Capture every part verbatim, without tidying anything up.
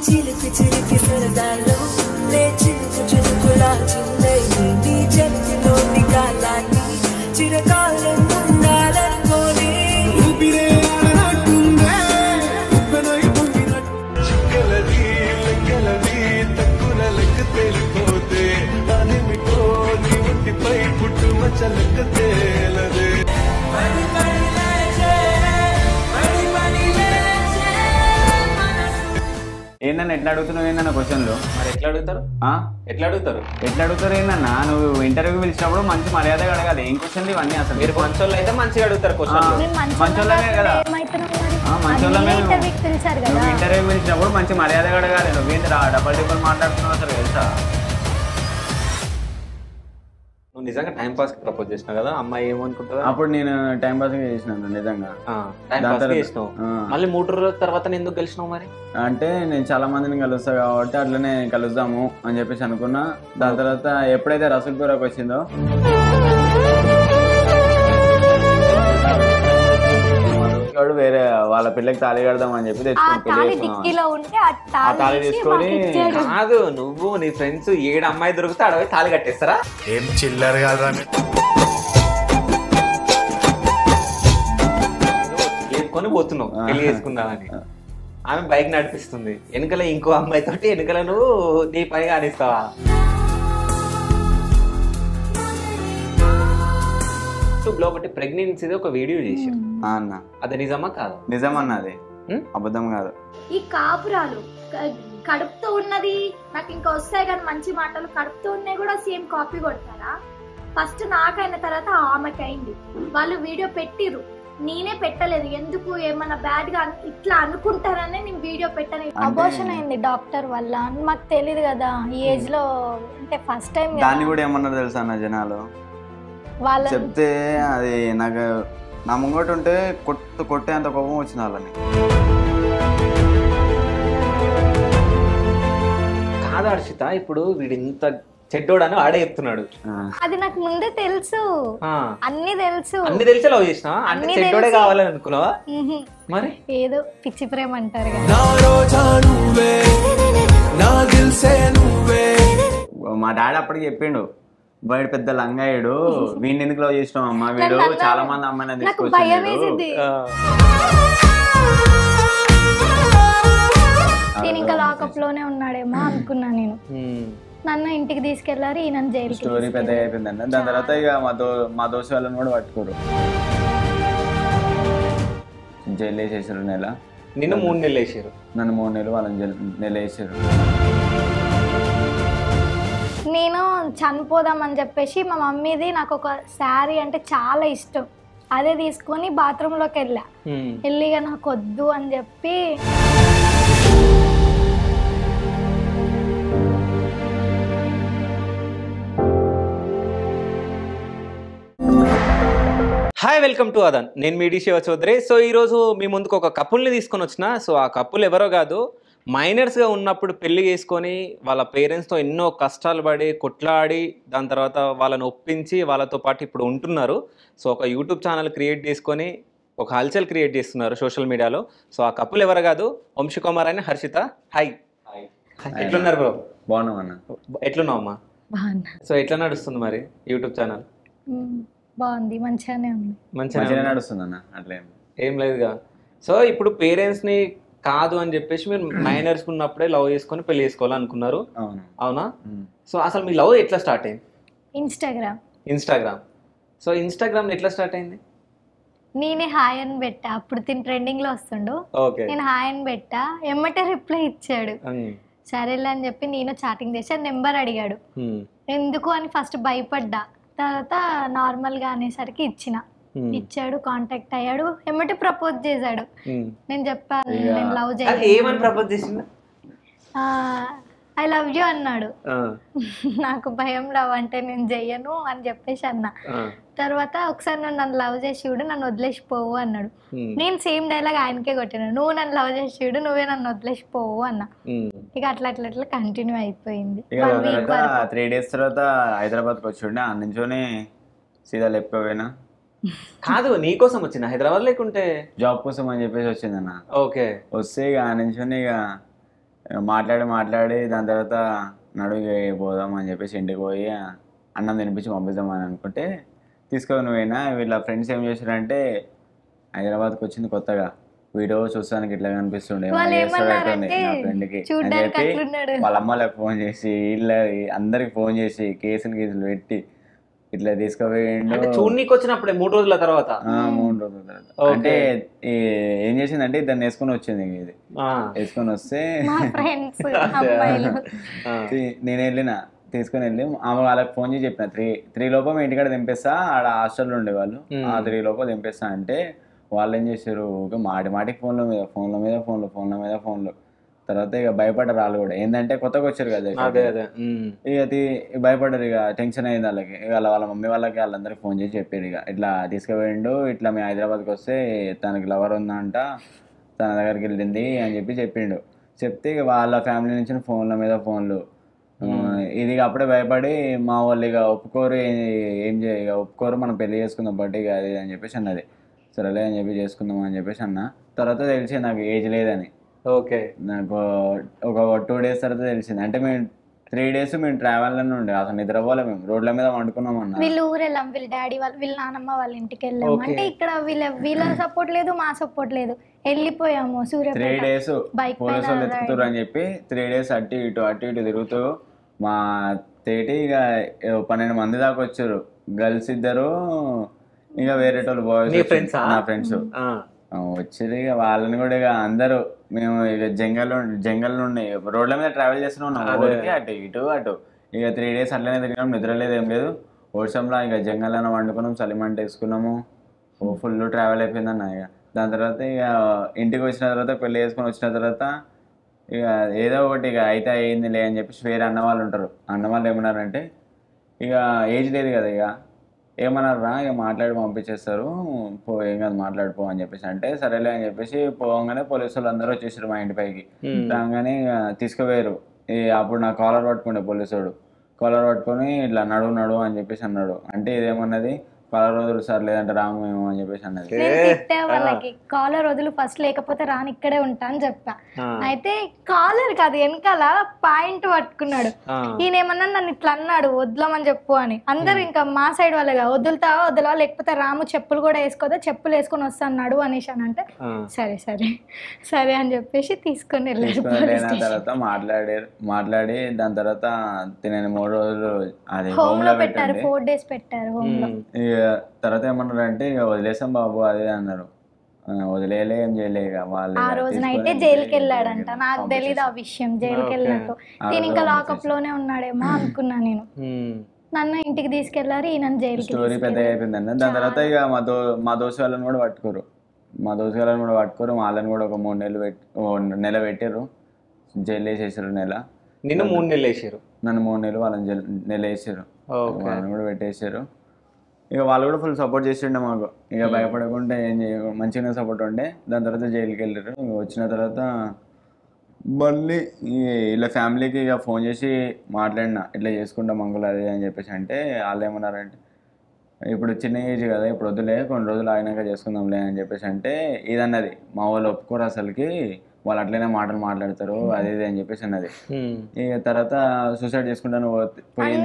చిలిపి చిలిపి సరదాలో లే చిలుకు చిలుకులా చిందై నీ చేతిలోని గాలాన్ని చిరకాలం ఉండాలనుకోని ఊపిరే ఆడనట్టుందే ఉప్పెనై పొంగినట్టు చిక్కలది లెక్కలది తక్కువ లెక్క తేలిపోతే దానిమిటో నీ ఒంటిపై పుట్టు మచ్చ లెక్క తేలదే ఏంటన్నా ఎట్లా అడుగుతున్నావు ఏందన్న క్వశ్చన్లు? మరి ఎట్లా అడుగుతారు ఎట్లా అడుగుతారు ఎట్లా అడుగుతారు ఏందన్నా? నువ్వు ఇంటర్వ్యూ పిలిచినప్పుడు మంచి మర్యాదగా అడగాలి. ఏం క్వశ్చన్లు ఇవన్నీ? అసలు మీరు మంచోళ్ళు అయితే మంచిగా అడుగుతారు క్వశ్చన్లు. మంచోళ్ళమే కదా, మంచోళ్ళమే. నువ్వు ఇంటర్వ్యూ పిలిచినప్పుడు మంచి మర్యాదగా అడగాలి. నువ్వేంటి రా డబల్ డిబల్ మాట్లాడుతున్నావు అసలు తెలుసా? నువ్వు నిజంగా టైం పాస్ కి ప్రపోజ్ చేసినావు కదా, అమ్మాయి ఏమనుకుంటుందా? అప్పుడు నేను టైం పాస్ చేసినాను నిజంగా. టైం పాస్ చేసినావు, మళ్ళీ మూడు రోజుల తర్వాత ఎందుకు కలిసినావు మరి? అంటే నేను చాలా మందిని కలుస్తా కాబట్టి అట్లనే కలుద్దాము అని చెప్పేసి అనుకున్నా. దాని తర్వాత ఎప్పుడైతే రసూల్పురకు వచ్చిందో వేరే వాళ్ళ పిల్లకి తాళి కడదాం అని చెప్పి తాళి తీసుకొని. కాదు, నువ్వు నీ ఫ్రెండ్స్ ఏడు అమ్మాయి దొరికితే అడవి తాళి కట్టేస్తారా? ఏం చిల్లర కాదు లేపుకొని పోతున్నావు పెళ్లి చేసుకుందామని. ఆమె బైక్ నడిపిస్తుంది, వెనకల ఇంకో అమ్మాయి తోటి వెనకల నువ్వు నీ పని కానిస్తావా? యూట్యూబ్ లో ఒకటి ప్రెగ్నెన్సీది ఒక వీడియో చేశారు అన్న. అది నిజమా కాదు? నిజమన్నా, అది అబద్ధం కాదు. ఈ కాపురాలు కడుపుతో ఉన్నది నాకు ఇంకా వస్తాయి కానీ మంచి మాటలు కడుపుతో ఉన్నాయి కూడా సేమ్ కాపీ కొడతారా? ఫస్ట్ నాకైన తర్వాత ఆమెకి అయింది. వాళ్ళు వీడియో పెట్టిరు, నేనే పెట్టలేదు. ఎందుకు ఏమన్నా బ్యాడ్ గా ఇట్లా అనుకుంటారనే నేను వీడియో పెట్టాను. అబోర్షన్ అయింది డాక్టర్ వల్ల, మాకు తెలియదు కదా ఈ ఏజ్ లో. అంటే ఫస్ట్ టైం దాన్ని కూడా ఏమన్నారు తెలుసా అన్న జనాలు? వాళ్ళ చెప్తే అది నాకు నా ముంగట ఉంటే కొట్టు కొట్టే అంత కోపం వచ్చింది వాళ్ళని. కాదు హర్షిత, ఇప్పుడు వీడు ఇంత చెడ్డోడని ఆడే చెప్తున్నాడు. అది నాకు ముందే తెలుసు, అన్ని తెలుసు. అన్ని తెలిసే లవ్ చేసినా అంటే చెడ్డోడే కావాలని అనుకున్నావా? మరి ఏదో పిచ్చి ప్రేమ అంటారు కదా. మా డాడీ అప్పటికి చెప్పిండు, వాడు పెద్ద లంగాయుడు, వీడిని ఎందుకు లవ్ చేసినావు అమ్మా, వీడు చాలా మంది అమ్మాయిని తీసుకొచ్చాడు. నేను ఇంకా లాకప్ లోనే ఉన్నాడేమో అనుకున్నా నేను. నన్ను ఇంటికి తీసుకెళ్లారు, ఈయన జైలు. స్టోరీ పెద్దగా అయిపోయిందండి. దాని తర్వాత ఇక మా దో మా దోస్తు వాళ్ళని కూడా పట్టుకోరు, జైలు వేసేసారు. నెల నిన్ను మూడు నెలలు వేసారు, నన్ను మూడు నెలలు వాళ్ళని జైలు నెల వేసారు. నేను చనిపోదామని చెప్పేసి మా మమ్మీది నాకు ఒక శారీ అంటే చాలా ఇష్టం, అదే తీసుకొని బాత్రూంలోకి వెళ్ళా. వెళ్ళిగా నాకు వద్దు అని చెప్పి హాయ్, వెల్కమ్ టు అదన్. నేను మీ శివ చౌదరి. సో ఈరోజు మీ ముందుకు ఒక కపుల్ని తీసుకొని వచ్చిన. సో ఆ కపుల్ ఎవరో కాదు, మైనర్స్గా ఉన్నప్పుడు పెళ్లి చేసుకొని వాళ్ళ పేరెంట్స్తో ఎన్నో కష్టాలు పడి కొట్లాడి దాని తర్వాత వాళ్ళని ఒప్పించి వాళ్ళతో పాటు ఇప్పుడు ఉంటున్నారు. సో ఒక యూట్యూబ్ ఛానల్ క్రియేట్ చేసుకొని ఒక హల్చల్ క్రియేట్ చేస్తున్నారు సోషల్ మీడియాలో. సో ఆ కపుల్ ఎవరు కాదు, వంశీ కుమార్ అని హర్షిత. హాయ్, ఎట్లున్నారు బ్రో? బాగున్నాం అన్న. ఎట్లున్నావు అమ్మా? సో ఎట్లా నడుస్తుంది మరి యూట్యూబ్ ఛానల్? బాగుంది, మంచిగానే ఉంది. మంచిగా నడుస్తుంది అన్న, అట్లా ఏం లేదుగా. సో ఇప్పుడు పేరెంట్స్ని కాదు అని చెప్పేసి మీరు మైనర్స్ ఉన్నప్పుడే లవ్ చేసుకొని పెళ్లి చేసుకోవాలనుకున్నారు, అవునా? సో అసలు మీ లవ్ ఎట్లా స్టార్ట్ అయింది? ఇన్స్టాగ్రామ్. ఇన్స్టాగ్రామ్. సో ఇన్స్టాగ్రామ్ ఎట్లా స్టార్ట్ అయింది? నేనే హాయ్ అని పెట్టా, అప్పుడు తిని ట్రెండింగ్ లో వస్తుండు. నేను హాయ్ అని పెట్టా, ఎమ్మటే రిప్లై ఇచ్చాడు. సరేలే అని చెప్పి నేను చాటింగ్ చేసి నెంబర్ అడిగాడు. ఎందుకు అని ఫస్ట్ భయపడ్డా, తర్వాత నార్మల్ గా అనేసరికి ఇచ్చిన. ఇచ్చాడు, కాంటాక్ట్ అయ్యాడు, ఎమ్మటే ప్రపోజ్ చేశాడు. నేను చెప్పాను నేను లవ్ చేయాలి, ఐ లవ్ యూ అన్నాడు. నాకు భయం లవ్ అంటే నేను చెయ్యను అని చెప్పేసి అన్నా. తర్వాత ఒకసారి నువ్వు నన్ను లవ్ చేసి చూడు, నన్ను వదిలేసిపోవు అన్నాడు. నేను సేమ్ డైలాగ్ ఆయనకే కొట్టినా, నువ్వు నన్ను లవ్ చేసి చూడు, నువ్వే నన్ను వదిలేసిపోవు అన్నా. ఇక అట్లా అట్లా అట్లా కంటిన్యూ అయిపోయింది. త్రీ డేస్ తర్వాత హైదరాబాద్కి వచ్చి ఆ నుంచోనే సీదా లేకపోయినా. కాదు, నీకోసం వచ్చింది హైదరాబాద్ లేకుంటే? జాబ్ కోసం అని చెప్పేసి వచ్చిందన్న. ఓకే. వస్తే ఇక ఆ నుంచోనే ఇక మాట్లాడి మాట్లాడి దాని తర్వాత నడుగు పోదాం అని చెప్పేసి ఇంటికి పోయి అన్నం తినిపించి పంపిద్దామని అనుకుంటే తీసుకొని పోయినా. వీళ్ళ ఫ్రెండ్స్ ఏం చేశారంటే హైదరాబాద్కి వచ్చింది కొత్తగా, వీడియో చూస్తానికి ఇట్లా కనిపిస్తుండే నా ఫ్రెండ్కి అని చెప్పి వాళ్ళ అమ్మలకు ఫోన్ చేసి వీళ్ళ అందరికి ఫోన్ చేసి కేసులు కేసులు పెట్టి ఇట్లా తీసుకుపోయిండు. చూడనీకి వచ్చినప్పుడే మూడు రోజుల తర్వాత మూడు రోజుల తర్వాత అంటే ఏం చేసిందంటే దాన్ని వేసుకొని వచ్చింది. ఇది వేసుకొని వస్తే నేను వెళ్ళిన తీసుకుని వెళ్ళి ఆమె వాళ్ళకి ఫోన్ చేసి చెప్పిన త్రీ త్రీ లోపల ఇంటికాడ దింపేస్తా, ఆడ హాస్టల్లో ఉండేవాళ్ళు, ఆ త్రీ లోపల దింపేస్తా అంటే వాళ్ళు ఏం చేశారు మాటి మాటికి ఫోన్ల మీద ఫోన్ల మీద ఫోన్లు ఫోన్ల మీద ఫోన్లు. తర్వాత ఇక భయపడ్డారు వాళ్ళు కూడా, ఏంటంటే కొత్తగా వచ్చారు కదా ఇక అది భయపడ్డారు. ఇక టెన్షన్ అయింది వాళ్ళకి. ఇక వాళ్ళ మమ్మీ వాళ్ళకి వాళ్ళందరికి ఫోన్ చేసి చెప్పారు ఇక ఇట్లా తీసుకుపోయిండు, ఇట్లా మీ హైదరాబాద్కి వస్తే తనకి లవర్ ఉందంట, తన దగ్గరికి వెళ్ళింది అని చెప్పి చెప్పిండు. చెప్తే ఇక వాళ్ళ ఫ్యామిలీ నుంచి ఫోన్ల మీద ఫోన్లు. ఇది అప్పుడే భయపడి మా వాళ్ళు ఇక ఒప్పుకోరు, ఏం చేయ ఇక ఒప్పుకోరు, మనం పెళ్లి చేసుకుందాం బట్ ఇక అది అని చెప్పేసి అన్నది. సరేలే అని చెప్పి చేసుకుందాం అని చెప్పేసి అన్న. తర్వాత తెలిసి నాకు ఏజ్ లేదని. ఓకే, నాకు ఒక టూ డేస్ తర్వాత తెలిసింది. అంటే మేము త్రీ డేస్ మేము ట్రావెల్లోనే ఉండే, అసలు నిద్రపోలే, మేము రోడ్ల మీద వండుకున్నాం అన్న. వీళ్ళు ఊరు వెళ్ళాం, వీళ్ళ డాడీ వాళ్ళు వీళ్ళ నాన్నమ్మ వాళ్ళ ఇంటికి వెళ్ళాము. అంటే ఇక్కడ వీళ్ళ వీళ్ళ సపోర్ట్ లేదు, మా సపోర్ట్ లేదు, వెళ్ళిపోయాము. సూర్య త్రీ డేస్ పోలీసు వాళ్ళు ఎత్తుకుతారు అని చెప్పి త్రీ డేస్ అటు ఇటు అటు ఇటు తిరుగుతూ మా తేటి ఇక పన్నెండు మంది దాకా వచ్చారు. గర్ల్స్ ఇద్దరు, ఇంకా వేరేటోళ్ళు బాయ్స్, నా ఫ్రెండ్స్ వచ్చారు. ఇక వాళ్ళని కూడా ఇక అందరూ మేము ఇక జంగల్ జంగల్ నుండి రోడ్ల మీద ట్రావెల్ చేస్తూనే ఉన్నాం, ఊరికి అటు ఇటు అటు. ఇక త్రీ డేస్ అట్లనే తిరిగినాం, నిద్ర లేదు ఏం లేదు. వర్షంలో ఇక జంగల్లో వండుకున్నాం, చలిమంట వేసుకున్నాము, ఫుల్ ట్రావెల్ అయిపోయిందన్న. ఇక దాని తర్వాత ఇక ఇంటికి వచ్చిన తర్వాత పెళ్ళి చేసుకొని వచ్చిన తర్వాత ఇక ఏదో ఒకటి ఇక అయితే అయింది లే అని చెప్పేసి వేరే అన్న వాళ్ళు ఉంటారు. అన్న వాళ్ళు ఏమన్నారంటే ఇక ఏజ్ లేదు కదా, ఇక ఏమన్నారా ఇక మాట్లాడి పంపించేస్తారు, పో ఏం కాదు మాట్లాడిపో అని చెప్పేసి అంటే సరేలే అని చెప్పేసి పోగానే పోలీసు వాళ్ళు అందరూ వచ్చేసారు మా ఇంటి పైకి. రాగానే ఇక తీసుకుపోయారు. ఈ అప్పుడు నా కాలర్ పట్టుకుండే పోలీసుడు, కాలర్ పట్టుకొని ఇట్లా నడువు నడువు అని చెప్పేసి అన్నాడు. అంటే ఇదేమన్నది కాలర్ వదులు సార్ లేదంటే రాము ఏమో అని చెప్పేసి అన్నది. వాళ్ళకి కాలర్ వదులు ఫస్ట్, లేకపోతే రాని ఇక్కడే ఉంటా అని చెప్పా. అయితే కాలర్ కాదు వెనకాల పాయింట్ పట్టుకున్నాడు. ఈయన ఏమన్నా నన్ను ఇట్లా అన్నాడు వదలమని చెప్పు అని. అందరు ఇంకా మా సైడ్ వాళ్ళగా వదులుతావా వదలవా, లేకపోతే రాము చెప్పులు కూడా వేసుకోదా, చెప్పులు వేసుకొని వస్తా అన్నాడు అనేసి అని అంటే సరే సరే సరే అని చెప్పేసి తీసుకొని వెళ్ళారు. తర్వాత మాట్లాడారు, మాట్లాడి దాని తర్వాత తినని మూడు రోజులు అది హోమ్ లో పెట్టారు, ఫోర్ డేస్ పెట్టారు హోమ్ లో. తర్వాత ఏమన్నారు అంటే ఇక వదిలేసాం బాబు అదే అన్నారు. వదిలేయలే ఏం చేయలే. ఇక వాళ్ళు ఆ రోజు నైటే జైలుకి వెళ్ళాడంట, నాకు తెలీదు ఆ విషయం. జైలుకి వెళ్ళినట్టు నేను ఇంకా లాకప్ లోనే ఉన్నాడేమో అనుకున్నా నేను. నన్ను ఇంటికి తీసుకెళ్లారు, ఈయన జైలుకి. స్టోరీ పెద్దగా అయిపోయిందండి. దాని తర్వాత ఇక మా దో మా దోస్తు వాళ్ళని కూడా పట్టుకోరు, మా దోస్తు వాళ్ళని కూడా పట్టుకోరు. వాళ్ళని కూడా ఒక మూడు నెలలు పెట్టి నెల పెట్టారు, జైలు వేసేసారు నెల. నిన్ను మూడు నెలలు వేసారు, నన్ను మూడు నెలలు వాళ్ళని జైలు నెల వేసారు, వాళ్ళని కూడా పెట్టేసారు. ఇక వాళ్ళు కూడా ఫుల్ సపోర్ట్ చేసిండే మాకు, ఇక భయపడకుండా ఏం చేయ మంచిగానే సపోర్ట్ ఉండే. దాని తర్వాత జైలుకి వెళ్ళారు. ఇక వచ్చిన తర్వాత మళ్ళీ ఇలా ఫ్యామిలీకి ఇక ఫోన్ చేసి మాట్లాడిన ఇట్లా చేసుకుంటాం మంగులు అది అని చెప్పేసి అంటే వాళ్ళు ఏమన్నారంటే ఇప్పుడు చిన్న ఏజ్ కదా, ఇప్పుడు వద్దులే కొన్ని రోజులు ఆగినాక చేసుకుందాంలే అని చెప్పేసి అంటే ఇదన్నది. మా వాళ్ళు ఒప్పుకోరు అసలుకి, వాళ్ళు అట్లనే మాటలు మాట్లాడతారు అది ఇది అని చెప్పేసి అన్నది. ఇక తర్వాత సూసైడ్ చేసుకుంటాను పోయింది.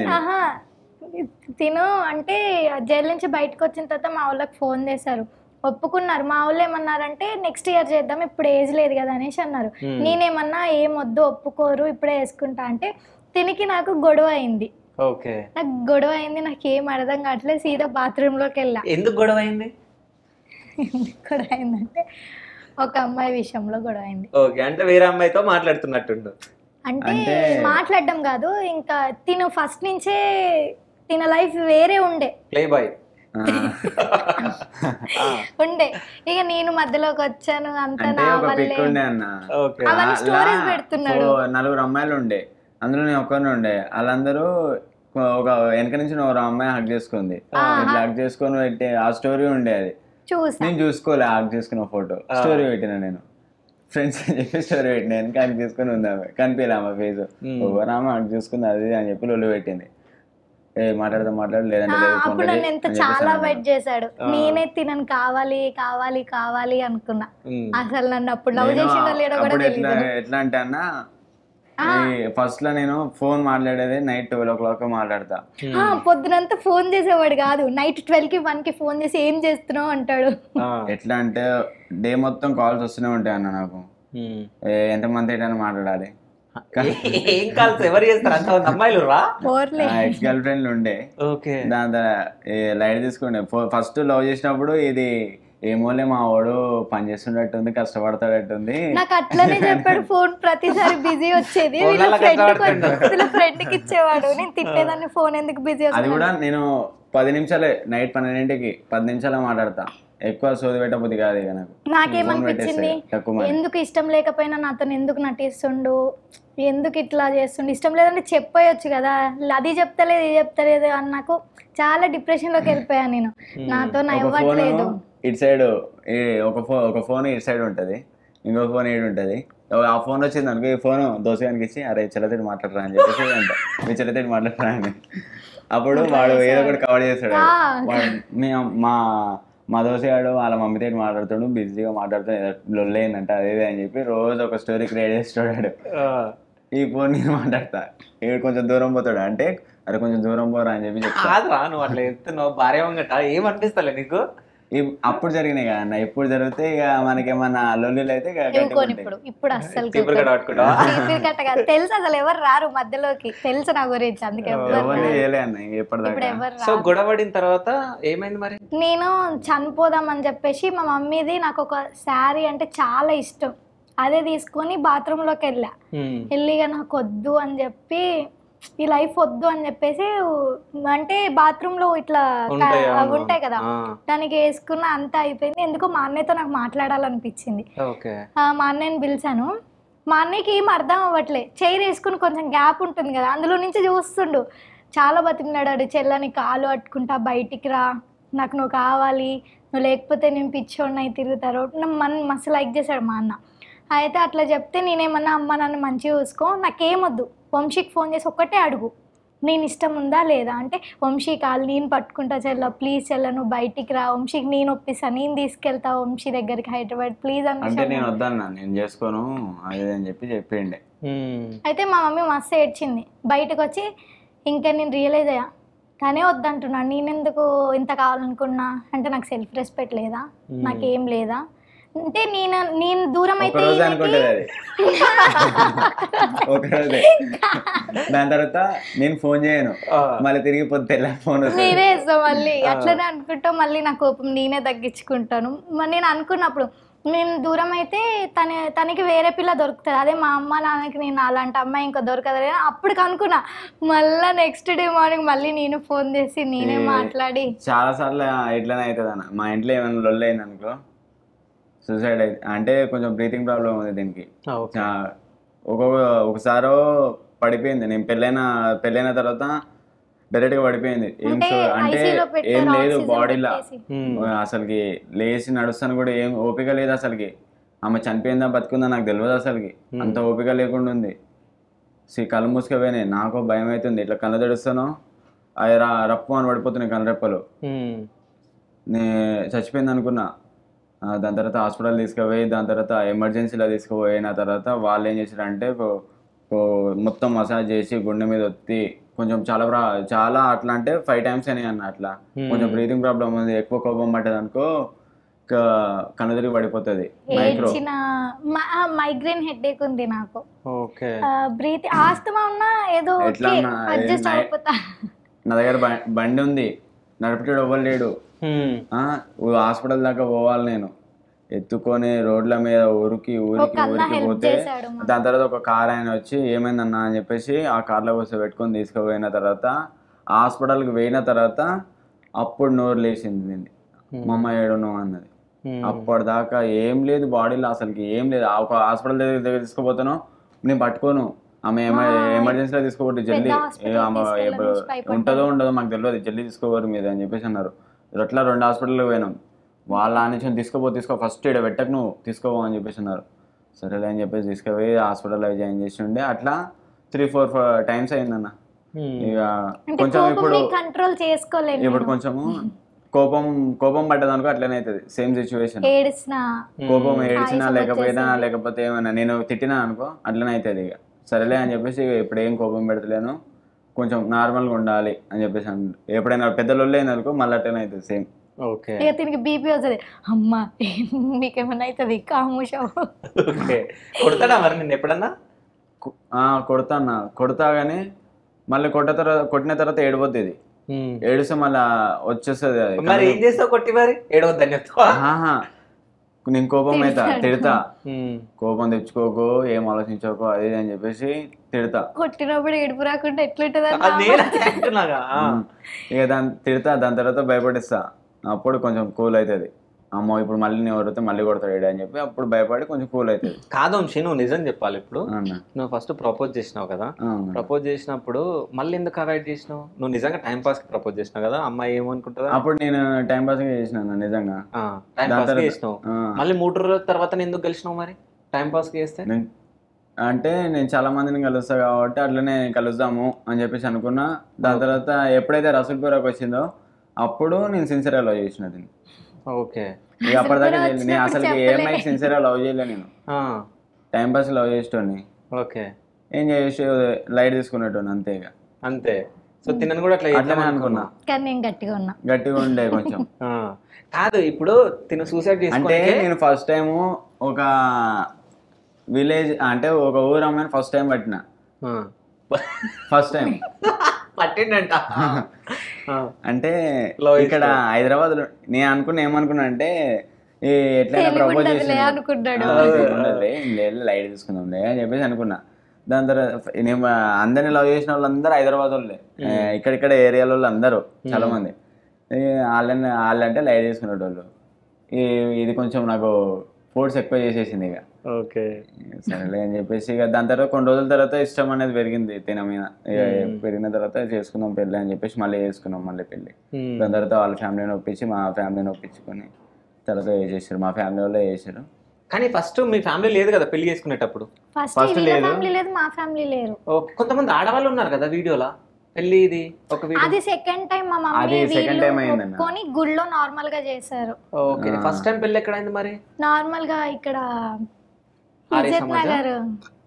తిను అంటే జైలు నుంచి బయటకు వచ్చిన తర్వాత మా వాళ్ళకి ఫోన్ చేశారు, ఒప్పుకున్నారు. మా వాళ్ళు ఏమన్నారంటే నెక్స్ట్ ఇయర్ చేద్దాం, ఇప్పుడు ఏజ్ లేదు కదా అనేసి అన్నారు. నేనేమన్నా ఏం వద్దు ఒప్పుకోరు ఇప్పుడే వేసుకుంటా అంటే తినికి నాకు గొడవ అయింది. నాకు గొడవ అయింది, నాకు ఏం అర్థం కావట్లేదు. సీదా బాత్రూమ్ లోకి వెళ్ళా. ఎందుకు గొడవ అయింది? ఎందుకు గొడవ అయిందంటే ఒక అమ్మాయి విషయంలో గొడవ అయింది. ఓకే, అంటే వేరే అమ్మాయితో మాట్లాడుతున్నట్టుండు. అంటే మాట్లాడడం కాదు, ఇంకా తిను ఫస్ట్ నుంచే తిన లైఫ్ వేరే ఉండే, ప్లే బాయ్ ఉండే. ఇక నేను మధ్యలోకి వచ్చాను, అంతా స్టోరీస్ పెడుతున్నాడు. నలుగురు అమ్మాయిలు ఉండే, అందులో నేను ఒక్కరిని ఉండే. వాళ్ళందరూ ఒక వెనక నుంచి ఒక అమ్మాయి హక్ చేసుకుంది, ఇట్లా హక్ చేసుకొని పెట్టి ఆ స్టోరీ ఉండే. అది నేను చూసుకోలే, హక్ చేసుకున్న ఫోటో స్టోరీ పెట్టిన నేను. ఫ్రెండ్స్ అని చెప్పి స్టోరీ పెట్టిన, వెనక హక్ చేసుకుని ఉంది ఆమె, కనిపించలే ఆమె ఫేస్. ఎవరు ఆమె హక్ చేసుకుంది అది అని చెప్పి లొల్లు పెట్టింది. మాట్లాడదాం మాట్లాడు లేదంటే అప్పుడు నన్ను ఎంత చాలా వెయిట్ చేశాడు. నేనే తినను కావాలి కావాలి కావాలి అనుకున్నా. అసలు నన్ను అప్పుడు లవ్ చేసిందో లేదో కూడా తెలియదు. ఎట్లా అంటే అన్న ఫస్ట్ లో నేను ఫోన్ మాట్లాడేది నైట్ ట్వెల్వ్ ఓ క్లాక్ మాట్లాడతా. పొద్దునంతా ఫోన్ చేసేవాడు కాదు, నైట్ ట్వెల్వ్ కి వన్ కి ఫోన్ చేసి ఏం చేస్తున్నావు అంటాడు. ఎట్లా అంటే డే మొత్తం కాల్స్ వస్తూనే ఉంటాయి అన్న నాకు. ఎంతమంది ఏంటని మాట్లాడాలి. ఏం కాల్స్ ఎవరు చేస్తారు అంత అమ్మాయిలు రా? ఎక్స్ గర్ల్ ఫ్రెండ్లు ఉండే, దాని లైట్ తీసుకుండే. ఫస్ట్ లవ్ చేసినప్పుడు ఇది ఏమోలే మా వాడు పని చేస్తున్నట్టుంది, కష్టపడతాడట్టుంది నాకు అట్లనే చెప్పాడు. ఫోన్ ప్రతిసారి బిజీ వచ్చేది, ఫ్రెండ్ కి ఇచ్చేవాడు. నేను తిట్టేదాన్ని, ఫోన్ ఎందుకు బిజీ. అది కూడా నేను పది నిమిషాలే నైట్ పన్నెండింటికి పది నిమిషాలే మాట్లాడతా, ఎక్కువ సోది పెట్టబుద్ధి కాదు ఇక నాకు. నాకేమనిపించింది, ఎందుకు ఇష్టం లేకపోయినా నాతో ఎందుకు నటిస్తుండు, ఎందుకు ఇట్లా చేస్తుండు, ఇష్టం లేదంటే చెప్పేయచ్చు కదా, అది చెప్తలేదు ఇది చెప్తలేదు అని నాకు చాలా డిప్రెషన్ లోకి వెళ్ళిపోయాను నేను. నాతో నవ్వట్లేదు. ఇటు సైడ్ ఒక ఫోన్ ఒక ఫోన్ ఇటు సైడ్ ఉంటుంది, ఇంకో ఫోన్ ఇటు ఉంటుంది. ఆ ఫోన్ వచ్చింది అనుకో, ఈ ఫోన్ దోసగానికి ఇచ్చి అరే చెల్లతోటి మాట్లాడరా అని చెప్పేసి అంట, మీ చెల్లతోటి మాట్లాడరా అని. అప్పుడు వాడు ఏదో ఒకటి కవర్ చేస్తాడు. మా మా దోసగాడు వాళ్ళ మమ్మీతో మాట్లాడుతాడు, బిజీగా మాట్లాడుతాడు, లొల్లైందంట అదేదే అని చెప్పి రోజు ఒక స్టోరీ క్రియేట్ చేస్తాడు. ఈ ఫోన్ నేను మాట్లాడతా, ఇక్కడ కొంచెం దూరం పోతాడు అంటే అరే కొంచెం దూరం పోరా అని చెప్పి చెప్తా. నువ్వు అట్లా చెప్తున్నావు భార్య వంగట ఏమనిపిస్తలే నీకు? అప్పుడు జరిగినాయి కదా అన్న, ఇప్పుడు జరిగితే ఇక మనకేమన్నా లొల్లులు అయితే ఇప్పుడు అస్సలు తెలుసు అసలు ఎవరు రారు మధ్యలోకి, తెలుసు నా గురించి, అందుకే సో గొడవడిన తర్వాత ఏమైంది మరి? నేను చనిపోదాం అని చెప్పేసి మా మమ్మీది నాకు ఒక శారీ అంటే చాలా ఇష్టం, అదే తీసుకొని బాత్రూమ్ లోకి వెళ్ళా. వెళ్ళిగా నాకు వద్దు అని చెప్పి, ఈ లైఫ్ వద్దు అని చెప్పేసి, అంటే బాత్రూమ్ లో ఇట్లా అవి ఉంటాయి కదా, దానికి వేసుకున్న అంతా అయిపోయింది. ఎందుకో మా అన్నయ్యతో నాకు మాట్లాడాలనిపించింది. మా అన్నయ్యని పిలిచాను. మా అన్నయ్యకి ఏం అర్థం అవ్వట్లే, చైర్ వేసుకుని కొంచెం గ్యాప్ ఉంటుంది కదా, అందులో నుంచి చూస్తుండు. చాలా బతికినాడు, చెల్లని కాలు అట్టుకుంటా బయటికి రా, నాకు నువ్వు కావాలి, నువ్వు లేకపోతే నేను పిచ్చోడిని అయి తిరుగుతారు. మన మస్తు లైక్ చేశాడు మా అన్న. అయితే అట్లా చెప్తే నేనేమన్నా అమ్మ నన్ను మంచిగా చూసుకో, నాకేమొద్దు, వంశీకి ఫోన్ చేసి ఒక్కటే అడుగు నేను ఇష్టం ఉందా లేదా అంటే, వంశీ కాలు నేను పట్టుకుంటా చెల్ల, ప్లీజ్ చెల్ల నువ్వు బయటికి రా, వంశీకి నేను ఒప్పిస్తా, నేను తీసుకెళ్తా వంశీ దగ్గరికి హైదరాబాద్ ప్లీజ్ అంటే నేను వద్దన్నా, నేను చేసుకోను అని చెప్పి చెప్పిండే. అయితే మా మమ్మీ మస్తు ఏడ్చింది. బయటకు వచ్చి ఇంకా నేను రియలైజ్ అయ్యా, తనే వద్దంటున్నాను, నేనెందుకు ఇంత కావాలనుకున్నా అంటే నాకు సెల్ఫ్ రెస్పెక్ట్ లేదా, నాకేం లేదా అంటే నేను నేను దూరం అయితే దాని తర్వాత నేను ఫోన్ చేయను, మళ్ళీ తిరిగి పొద్దు ఫోన్ నేనే ఇస్తాను మళ్ళీ. అట్లనే అనుకుంటా మళ్ళీ నా కోపం నేనే తగ్గించుకుంటాను. నేను అనుకున్నప్పుడు నేను దూరం అయితే తన తనకి వేరే పిల్ల దొరుకుతుంది, అదే మా అమ్మ నాన్నకి నేను అలాంటి అమ్మాయి ఇంకా దొరకదు. అప్పటికి అనుకున్నా, మళ్ళీ నెక్స్ట్ డే మార్నింగ్ మళ్ళీ నేను ఫోన్ చేసి నేనే మాట్లాడి చాలా సార్లు ఎట్లనే అవుతుంది అన్న. మా ఇంట్లో ఏమైనా లొల్లు అయింది అనుకో, సూసైడ్ అయితే అంటే కొంచెం బ్రీతింగ్ ప్రాబ్లం ఉంది దీనికి. ఒక్కొక్క ఒకసారి పడిపోయింది, నేను పెళ్ళైన పెళ్ళైన తర్వాత డైరెక్ట్గా పడిపోయింది. ఏం అంటే ఏం లేదు బాడీలో, అసలుకి లేచి నడుస్తాను కూడా ఏం ఓపిక లేదు అసలుకి. ఆమె చనిపోయిందా బతుకుందా నాకు తెలియదు అసలుకి, అంత ఓపిక లేకుండా ఉంది. కళ్ళు మూసుకపోయినాయి, నాకు భయం అవుతుంది. ఇట్లా కళ్ళు తెడుస్తాను, అది రా రప్పు అని పడిపోతున్నాయి కళ్ళు రెప్పలు. నే చచ్చిపోయింది అనుకున్నా. దాని తర్వాత హాస్పిటల్ తీసుకుపోయి, దాని తర్వాత ఎమర్జెన్సీలో తీసుకుపోయిన తర్వాత వాళ్ళు ఏం చేశారంటే మొత్తం మసాజ్ చేసి గుండె మీద ఒత్తి కొంచెం చాలా చాలా అట్లా అంటే ఫైవ్ టైమ్స్ అయినాయి అన్న. అట్లా కొంచెం బ్రీతింగ్ ప్రాబ్లం ఉంది, ఎక్కువ కోపం పట్టదు అనుకో కన్ను తిరిగి పడిపోతుంది. మైక్రో మైగ్రేన్ హెడేక్ ఉంది నాకు, బ్రీత్ ఆస్తమా ఉన్నా ఏదో అడ్జస్ట్ అయిపోతా. నా దగ్గర బండి ఉంది, నడిపేటోడు ఎవ్వరు లేడు, హాస్పిటల్ దాకా పోవాలి నేను, ఎత్తుకొని రోడ్ల మీద ఊరికి ఊరికి ఊరికి పోతే దాని తర్వాత ఒక కార్ ఆయన వచ్చి ఏమైందన్నా అని చెప్పేసి ఆ కార్లో కోసం పెట్టుకొని తీసుకుపోయిన తర్వాత హాస్పిటల్కి పోయిన తర్వాత అప్పుడు నోరు లేచింది, మా అమ్మ ఏడున్నావు అన్నది. అప్పటిదాకా ఏం లేదు బాడీలో, అసలుకి ఏం లేదు. ఒక హాస్పిటల్ దగ్గర దగ్గర తీసుకుపోతాను, నేను పట్టుకోను, ఆమె ఎమర్జెన్సీలో తీసుకోబోతే జల్దీ ఆమె ఉంటుందో ఉండదో మాకు తెలియదు, జల్దీ తీసుకోవాలి మీద అని చెప్పేసి అన్నారు. అట్లా రెండు హాస్పిటల్కి పోయినాం. వాళ్ళ నుంచి తీసుకోపో తీసుకో ఫస్ట్ ఇక్కడ పెట్టకు నువ్వు తీసుకోపో అని చెప్పేసి అన్నారు. సరేలే అని చెప్పేసి తీసుకుపోయి హాస్పిటల్లో జాయిన్ చేసి ఉండే. అట్లా త్రీ ఫోర్ టైమ్స్ అయిందన్న. ఇక కొంచెం ఇప్పుడు కంట్రోల్ చేసుకోలేదు, ఇప్పుడు కొంచెము కోపం కోపం పడ్డదనుకో అట్లనే అవుతుంది. సేమ్ సిచ్యువేషన్, కోపం ఏడ్చినా లేకపోయినా లేకపోతే ఏమైనా నేను తిట్టినా అనుకో అట్లనే అవుతుంది. ఇక సరేలే అని చెప్పేసి ఇప్పుడు ఏం కోపం పెడతలేను, కొంచెం నార్మల్గా ఉండాలి అని చెప్పేసి అన్న. ఎప్పుడైనా పెద్దలు అయింది అనుకో మళ్ళీ అట్టనే అవుతుంది సేమ్. ఓకే, ఇక దీనికి బీపీ వస్తుంది, అమ్మా నీకేమన్నా అవుతుంది కాముషం. ఓకే. కొడతాడా మరి నేను ఎప్పుడన్నా? కొడతా అన్న, కొడతా కానీ మళ్ళీ కొట్ట తర్వాత కొట్టిన తర్వాత ఏడిపోతుంది, ఏడిస్తే మళ్ళీ వచ్చేస్తుంది అది. మరి ఏం చేస్తావు కొట్టి మరి? ఏడవద్దని చెప్తావా? నేను కోపం అవుతా, తిడతా, కోపం తెచ్చుకోకు, ఏం ఆలోచించోకో అది అని చెప్పేసి తిడతా. కొట్టినప్పుడు ఏడుపు రాకుండా ఎట్లుంటది ఇక దాని తిడతా, దాని తర్వాత భయపడిస్తా, అప్పుడు కొంచెం కూల్ అవుతుంది. అమ్మో ఇప్పుడు మళ్ళీ నేను ఎవరైతే మళ్ళీ కొడతాడు అని చెప్పి అప్పుడు భయపడి కొంచెం కూల్ అవుతుంది. కాదు వంశీ, నువ్వు నిజం చెప్పాలి. ఇప్పుడు నువ్వు ఫస్ట్ ప్రపోజ్ చేసినావు కదా, ప్రపోజ్ చేసినప్పుడు మళ్ళీ ఎందుకు అవాయిడ్ చేసినావు? నువ్వు నిజంగా టైం పాస్ కి ప్రపోజ్ చేసినావు కదా, అమ్మాయి ఏమనుకుంటుందా? అప్పుడు నేను టైం పాస్ గా చేసినాను నిజంగా, టైం పాస్ కి చేసినావు. మళ్ళీ మూడు రోజుల తర్వాత ఎందుకు కలిసినావు మరి టైం పాస్ కి చేస్తే? అంటే నేను చాలా మందిని కలుస్తా కాబట్టి అట్లనే కలుద్దాము అని చెప్పేసి అనుకున్నా. దాని తర్వాత ఎప్పుడైతే రసూల్పురకు వచ్చిందో అప్పుడు నేను సిన్సియర్గా లవ్ చేసినది. ఓకే, ఇక అప్పటిదాకా నేను అసలు ఏ అమ్మాయికి సిన్సియర్గా లవ్ చేయలే, నేను టైం పాస్ లవ్ చేసేటోని. ఓకే, ఏం చేసి లైట్ తీసుకునేటోని అంతే. ఇక అంతే. సో తినను కూడా అట్లా అట్లనే అనుకున్నా, కానీ నేను గట్టిగా ఉన్నా, గట్టిగా ఉండే కొంచెం. కాదు ఇప్పుడు తిన సూసైడ్ అంటే నేను ఫస్ట్ టైం ఒక విలేజ్ అంటే ఒక ఊరు అమ్మాయిని ఫస్ట్ టైం పట్టిన, ఫస్ట్ టైం పట్టిండంట. అంటే ఇక్కడ హైదరాబాద్ లో నేను అనుకున్నా, ఏమనుకున్నా అంటే ఎట్లయినా ప్రపోజ్ చేసి లైట్ తీసుకుందాంలే అని చెప్పేసి అనుకున్నా. దాని తర్వాత నేను అందరిని లవ్ చేసిన వాళ్ళందరూ హైదరాబాద్ వాళ్ళే, ఇక్కడిక్కడ ఏరియాలో వాళ్ళు అందరూ చాలా మంది. వాళ్ళని వాళ్ళంటే లైట్ తీసుకునేటోళ్ళు. ఇది కొంచెం నాకు ఫోర్స్ ఎక్కువ చేసేసింది. ఇక ఓకే సరేలే అని చెప్పేసి ఇక దాని తర్వాత కొన్ని రోజుల తర్వాత ఇష్టం అనేది పెరిగింది తిన మీద. ఇక పెరిగిన తర్వాత చేసుకుందాం పెళ్ళి అని చెప్పేసి మళ్ళీ చేసుకున్నాం మళ్ళీ పెళ్ళి. దాని తర్వాత వాళ్ళ ఫ్యామిలీని ఒప్పించి మా ఫ్యామిలీని ఒప్పించుకొని తర్వాత చేసారు, మా ఫ్యామిలీ వాళ్ళే చేసారు. కానీ ఫస్ట్ మీ ఫ్యామిలీ లేదు కదా పెళ్లి చేసుకునేటప్పుడు? ఫస్ట్ లేదు, మా ఫ్యామిలీ లేరు. కొంతమంది ఆడవాళ్ళు ఉన్నారు కదా వీడియోలో పెళ్లి. ఇది ఒక అది సెకండ్ టైం మా మమ్మీ వీళ్ళని గుళ్ళో నార్మల్ గా చేశారు. ఓకే, ఫస్ట్ టైం పెళ్లి ఎక్కడైంది మరి? నార్మల్ గా ఇక్కడ నగర్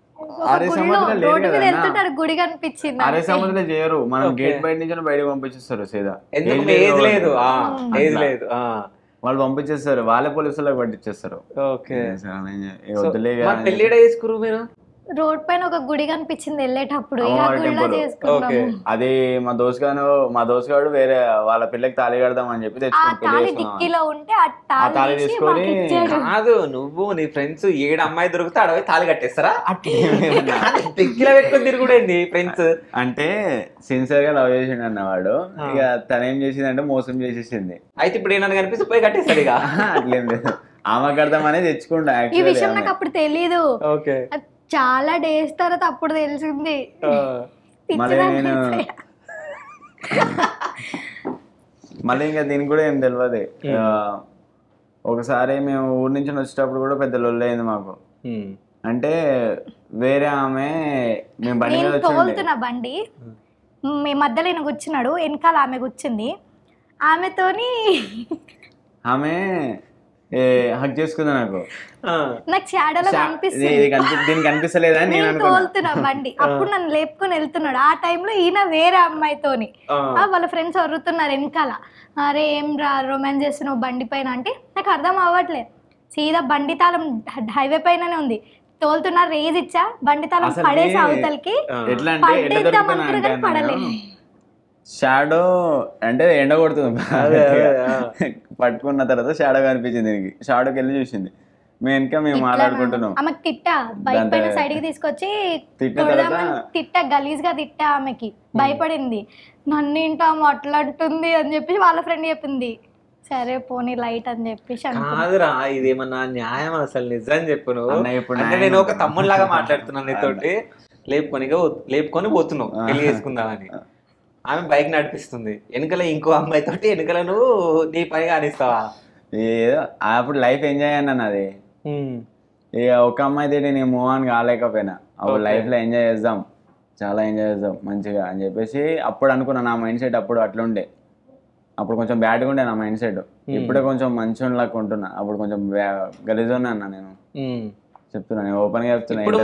గుడి కనిపించింది. అరే సముద్రం చేయరు, మనం గేట్ బయట నుంచి బయటకు పంపించేస్తారు సీదా. ఏజ్ లేదు, ఏజ్ లేదు, వాళ్ళు పంపించేస్తారు, వాళ్ళే పోలీసులకు పట్టించేస్తారు. ఓకే, వద్దులే. పెళ్లి చేసుకురు మీరు? రోడ్ పైన ఒక గుడి కనిపించింది వెళ్ళేటప్పుడు, అది మా దోస్తుగాను మా దోస్తుగాడు వేరే వాళ్ళ పిల్లకి తాళి కడదాం అని చెప్పి డిక్కీలో ఉంటే ఆ తాళి తీసుకొని. కాదు నువ్వు నీ ఫ్రెండ్స్ ఏడు అమ్మాయి దొరికితే అడవి తాళి కట్టేస్తారా? డిక్కీలో పెట్టుకుని తిరుగుడండి ఫ్రెండ్స్. అంటే సిన్సియర్ గా లవ్ చేసిండు అన్నవాడు, ఇక తనేం చేసిందంటే మోసం చేసేసింది. అయితే ఇప్పుడు ఏమన్నా కనిపిస్తే పోయి కట్టేస్తాడు. ఇక అట్లేం లేదు, ఆమె కడదాం అనేది తెచ్చుకుంటా. ఈ విషయం నాకు అప్పుడు తెలీదు, చాలా డేస్ తర్వాత అప్పుడు తెలిసింది. మళ్ళీ నేను మళ్ళీ ఇంకా దీనికి కూడా ఏం తెలియదు. ఒకసారి మేము ఊరి నుంచి వచ్చేటప్పుడు కూడా పెద్ద లొల్లి అయింది మాకు. అంటే వేరే ఆమె మేము బండి మీద తోలుతున్నా బండి, మీ మధ్యలో ఈయన కూర్చున్నాడు, వెనకాల ఆమె కూర్చుంది. ఆమెతోని ఆమె హక్ చేసుకుందా, నాకు నాకు షాడోలో కనిపిస్తుంది, దీనికి కనిపిస్తలేదా? నేను తోలుతున్నా బండి, అప్పుడు నన్ను లేపుకొని వెళ్తున్నాడు. ఆ టైంలో ఈయన వేరే అమ్మాయితోని వాళ్ళ ఫ్రెండ్స్ వరుతున్నారు వెనకాల. అరే ఏం రా రొమాన్స్ చేస్తున్నావు బండి పైన అంటే నాకు అర్థం అవ్వట్లేదు. సీదా బండి తాళం హైవే పైననే ఉంది, తోలుతున్నా రేజ్ ఇచ్చా, బండి తాళం పడేసి అవతలకి పడలేదు. షాడో అంటే ఎండ కొడుతుంది, పట్టుకున్న తర్వాత షాడో కనిపించింది దీనికి. షాడోకి వెళ్ళి చూసింది, మేము ఇంకా మేము మాట్లాడుకుంటున్నాం. ఆమెకి తిట్టా, బైక్ పైన సైడ్ కి తీసుకొచ్చి తిట్టా, గలీజ్ గా తిట్టా. ఆమెకి భయపడింది, నన్ను ఇంటాము అట్లా అంటుంది అని చెప్పి వాళ్ళ ఫ్రెండ్ చెప్పింది. సరే పోనీ లైట్ అని చెప్పేసి. కాదురా ఇదేమన్నా న్యాయం? అసలు నిజం చెప్పు నువ్వు. అంటే నేను ఒక తమ్ముళ్ళలాగా మాట్లాడుతున్నాను నీతోటి. లేపుకొని లేపుకొని పోతున్నావు పెళ్లి చేసుకుందామని. ఆమె బైక్ నడిపిస్తుంది, వెనకల ఇంకో అమ్మాయి తోటి వెనకల నువ్వు నీ పని కానిస్తావా? ఏదో అప్పుడు లైఫ్ ఎంజాయ్ అన్నాను. అది ఇక ఒక అమ్మాయి తోటి నేను మూవ్ ఆన్ కాలేకపోయినా, అప్పుడు లైఫ్ లో ఎంజాయ్ చేద్దాం, చాలా ఎంజాయ్ చేద్దాం మంచిగా అని చెప్పేసి అప్పుడు అనుకున్నా. నా మైండ్ సెట్ అప్పుడు అట్లా ఉండే, అప్పుడు కొంచెం బ్యాడ్గా ఉండే నా మైండ్ సెట్. ఇప్పుడే కొంచెం మంచిగా ఉంటున్నా, అప్పుడు కొంచెం గలీజ్ ఉన్నా అన్న. నేను చెప్తున్నా, నేను ఓపెన్ గా చెప్తున్నా.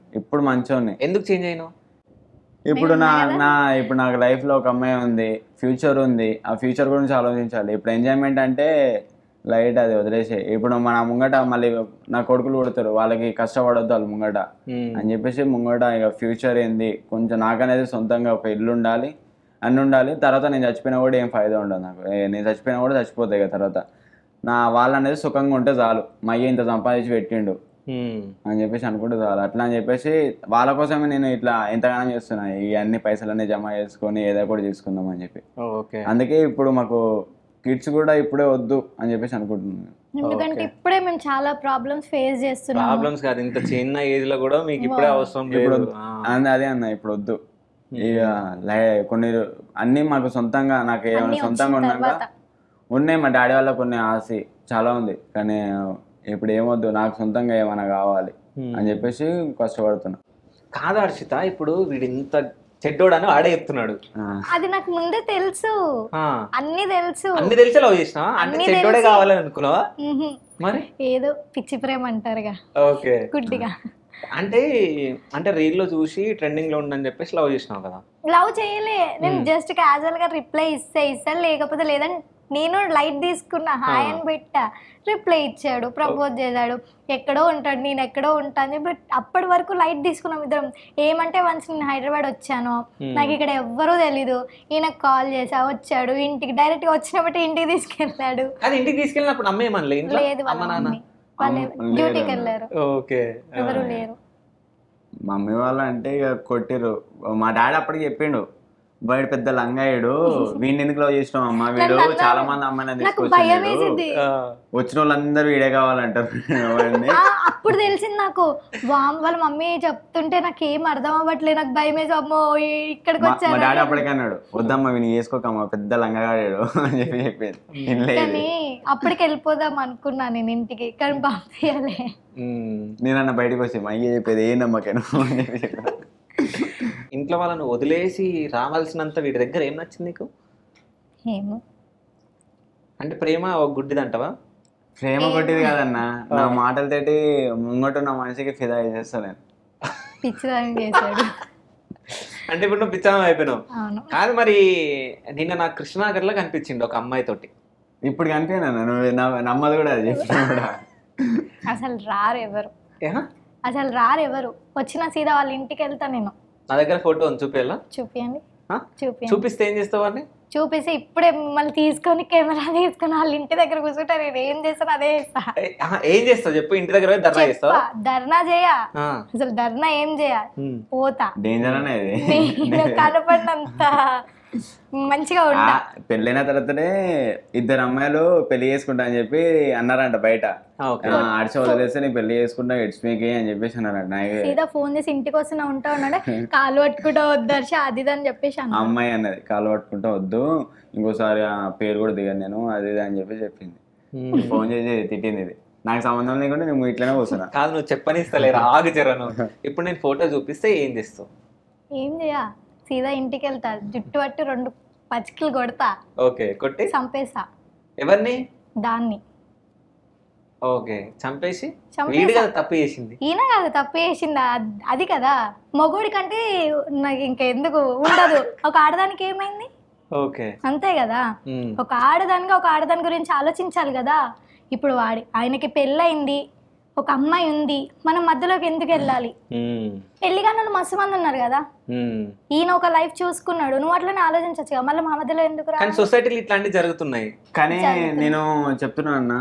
ఇప్పుడు మంచోని. ఎందుకు చేంజ్ అయినావు? ఇప్పుడు నా నా ఇప్పుడు నాకు లైఫ్లో ఒక అమ్మాయి ఉంది, ఫ్యూచర్ ఉంది. ఆ ఫ్యూచర్ గురించి ఆలోచించాలి. ఇప్పుడు ఎంజాయ్మెంట్ అంటే లైట్, అది వదిలేసే. ఇప్పుడు మన ముంగట మళ్ళీ నా కొడుకులు కొడతారు, వాళ్ళకి కష్టపడొద్దు వాళ్ళు ముంగట అని చెప్పేసి ముంగట ఇక ఫ్యూచర్ ఏంది, కొంచెం నాకనేది సొంతంగా ఒక ఇల్లు ఉండాలి, అన్నీ ఉండాలి. తర్వాత నేను చచ్చిపోయినా కూడా ఏం ఫైదా ఉండదు నాకు. నేను చచ్చిపోయినా కూడా చచ్చిపోతాయి కదా తర్వాత. నా వాళ్ళు అనేది సుఖంగా ఉంటే చాలు. మా అయ్య ఇంత సంపాదించి పెట్టిండు అని చెప్పేసి అనుకుంటే చాలు. అట్లా అని చెప్పేసి వాళ్ళ కోసమే నేను ఇట్లా ఎంతగానో చేస్తున్నా. ఈ అన్ని పైసలన్నీ జమ చేసుకొని ఏదో కూడా తీసుకుందాం అని చెప్పి. అందుకే ఇప్పుడు మాకు కిడ్స్ కూడా ఇప్పుడే వద్దు అని చెప్పేసి అనుకుంటున్నాను. ఎందుకంటే ఇప్పుడే మేము చాలా ప్రాబ్లమ్స్ ఫేస్ చేస్తున్నాం. ప్రాబ్లమ్స్ కాదు, ఇంత చిన్న ఏజ్ లో కూడా మీకు ఇప్పుడే అవసరం లేదు. అదే అన్న ఇప్పుడు వద్దు. ఇక కొన్ని అన్ని మాకు సొంతంగా, నాకు ఏమైనా సొంతంగా ఉన్నాక ఉన్నాయి. మా డాడీ వాళ్ళ కొన్ని ఆశ చాలా ఉంది, కానీ ఇప్పుడు ఏమొద్దు, నాకు సొంతంగా ఏమైనా కావాలి అని చెప్పేసి కష్టపడుతున్నా. కాదు హర్షిత, ఇప్పుడు వీడు ఇంత చెడ్డోడు అని వాడే చెప్తున్నాడు. అది నాకు ముందే తెలుసు, అన్ని తెలుసు. అన్ని తెలిసి లవ్ చేసినా అంటే చెడ్డోడే కావాలని అనుకున్నావా? మరి ఏదో పిచ్చి ప్రేమ అంటారుగా. ఓకే, గుడ్డిగా. అంటే అంటే రీల్ లో చూసి ట్రెండింగ్ లో ఉండని చెప్పేసి లవ్ చేసినావు కదా? లవ్ చేయలే, నేను జస్ట్ క్యాజువల్ గా రిప్లై ఇస్తే ఇస్తాను, లేకపోతే లేదని నేను లైట్ తీసుకున్నా. హాయ్ అని పెట్టా, రిప్లై ఇచ్చాడు, ప్రపోజ్ చేశాడు. ఎక్కడో ఉంటాడు, నేను ఎక్కడో ఉంటాను చెప్పి అప్పటి వరకు లైట్ తీసుకున్నాం ఇద్దరం. ఏమంటే వన్స్ నేను హైదరాబాద్ వచ్చాను, నాకు ఇక్కడ ఎవ్వరూ తెలీదు, ఈయనకు కాల్ చేసా, వచ్చాడు ఇంటికి. డైరెక్ట్ గా వచ్చినప్పుడు ఇంటికి తీసుకెళ్ళాడు. ఇంటికి తీసుకెళ్ళినప్పుడు అమ్మ ఏమనలే? లేదు, వాళ్ళు డ్యూటీకి వెళ్ళారు, ఎవరు లేరు. మమ్మీ వాళ్ళు అంటే ఇక కొట్టిరు. మా డాడీ అప్పటికి చెప్పిండు, వాడు పెద్ద లంగాయుడు, వీడిని ఎందుకు లవ్ చేసినాం అమ్మ, వీడు చాలా మంది అమ్మాయిని తీసుకొచ్చి వచ్చిన వాళ్ళందరూ వీడే కావాలంటారు. అప్పుడు తెలిసింది నాకు, వాళ్ళ మమ్మీ చెప్తుంటే నాకు ఏం అర్థం అవ్వట్లేదు, నాకు భయం వేసి అమ్మో ఇక్కడికి వచ్చాను. మా డాడీ అప్పటికే అన్నాడు, వద్దమ్మా వీని చేసుకోకమ్మా, పెద్ద లంగాగాడు అని చెప్పి చెప్పేది. కానీ అప్పటికి వెళ్ళిపోదాం అనుకున్నా నేను ఇంటికి, కానీ పంపించాలి. నేనన్న బయటకు వచ్చి మా అయ్యే చెప్పేది ఏ నమ్మకను అని చెప్పి. ఇంట్లో వాళ్ళని వదిలేసి రావాల్సినంత వీటి దగ్గర ఏం నచ్చింది నీకు? ఏమో అంటే ప్రేమ ఒక గుడ్డిదంటవా? ప్రేమ కొట్టిది కాదన్నా, నా మాటలతోటి ముంగట నా మనిషికి ఫిదా చేసేస్తా నేను. పిచ్చిదాన్ని చేశాడు. అంటే ఇప్పుడు నువ్వు పిచ్చామం అయిపోయినావు. కాదు మరి, నిన్న నాకు కృష్ణాగర్లో కనిపించిండు ఒక అమ్మాయి తోటి. ఇప్పుడు కనిపించా నువ్వు నమ్మదు కూడా, అది చెప్పినా కూడా. అసలు రారు ఎవరు, అసలు రారు ఎవరు. వచ్చిన సీదా వాళ్ళ ఇంటికి వెళ్తా నేను. నా దగ్గర ఫోటో ఉంది, చూపేలా? చూపియండి. చూపి చూపిస్తే ఏం చేస్తావు అని? చూపిస్తే ఇప్పుడే మిమ్మల్ని తీసుకొని కెమెరా తీసుకొని వాళ్ళ ఇంటి దగ్గర కూర్చుంటా. నేను ఏం చేస్తాను అదే చేస్తా. ఏం చేస్తావు చెప్పు? ఇంటి దగ్గర ధర్నా చేస్తావు? ధర్నా చేయ, అసలు ధర్నా ఏం చేయ, పోతా. డేంజర్ అనేది కనపడినంత మంచిగా ఉంటా. పెళ్ళైన తర్వాతనే ఇద్దరు అమ్మాయిలు పెళ్లి చేసుకుంటా అని చెప్పి అన్నారంట బయట. ఆడిచి వదిలేస్తే నేను పెళ్లి చేసుకుంటా ఇట్స్ మీకే అని చెప్పేసి అన్నారంట. సీదా ఫోన్ చేసి ఇంటికి వస్తున్నా ఉంటా ఉన్నాడు, కాలు పట్టుకుంటా వద్దర్ష అది అని చెప్పేసి అమ్మాయి అన్నది, కాలు పట్టుకుంటా వద్దు, ఇంకోసారి ఆ పేరు కూడా దిగాను నేను, అది ఇది అని చెప్పి చెప్పింది. ఫోన్ చేసి తిట్టింది. ఇది నాకు సంబంధం లేకుండా నువ్వు ఇట్లనే కూర్చున్నా. కాదు నువ్వు చెప్పనిస్తలేరు, ఆగు జరను. ఇప్పుడు నేను ఫోటో చూపిస్తే ఏం చేస్తావు? ఏం చేయ, సీదా ఇంటికి వెళ్తా, జుట్టు పట్టి రెండు పచ్చికలు కొడతా. ఓకే, కొట్టి చంపేసా. ఎవరిని? దాన్ని. ఓకే, చంపేసి వీడు కదా తప్పు చేసింది. ఈయన కదా తప్పు చేసిందా, అది కదా. మొగోడి కంటే నాకు ఇంకా ఎందుకు ఉండదు. ఒక ఆడదానికి ఏమైంది? ఓకే, అంతే కదా. ఒక ఆడదానిగా ఒక ఆడదాని గురించి ఆలోచించాలి కదా. ఇప్పుడు వాడి ఆయనకి పెళ్ళయింది, ఒక అమ్మాయి ఉంది, మనం మధ్యలోకి ఎందుకు వెళ్ళాలి? పెళ్లిగా నన్ను మస్తు మంది ఉన్నారు కదా. ఈయన ఒక లైఫ్ చూసుకున్నాడు, నువ్వు అట్లనే ఆలోచించచ్చు కదా. మళ్ళీ మా మధ్యలో ఎందుకు రా? సొసైటీలో ఇట్లాంటివి జరుగుతున్నాయి. కానీ నేను చెప్తున్నా అన్న,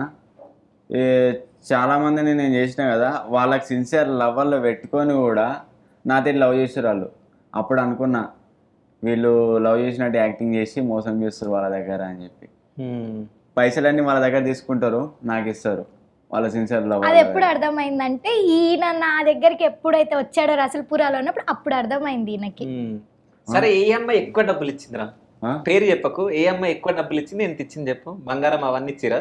చాలా మందిని నేను చేసిన కదా, వాళ్ళకి సిన్సియర్ లవర్లో పెట్టుకొని కూడా నాతో లవ్ చేస్తారు వాళ్ళు. అప్పుడు అనుకున్నా వీళ్ళు లవ్ చేసినట్టు యాక్టింగ్ చేసి మోసం చేస్తారు వాళ్ళ దగ్గర అని చెప్పి. పైసలన్నీ వాళ్ళ దగ్గర తీసుకుంటారు, నాకు ఇస్తారు. వాళ్ళ సిన్సియర్ లవ్. అది ఎప్పుడు అర్థమైందంటే ఈయన నా దగ్గరికి ఎప్పుడైతే వచ్చాడో రసల్పురాలో ఉన్నప్పుడు అప్పుడు అర్థమైంది ఈయనకి. సరే, ఏ అమ్మాయి ఎక్కువ డబ్బులు ఇచ్చిందిరా? పేరు చెప్పకు. ఏ అమ్మాయి ఎక్కువ డబ్బులు ఇచ్చింది, ఎంత ఇచ్చింది చెప్పు. బంగారం అవన్నీ ఇచ్చిరా?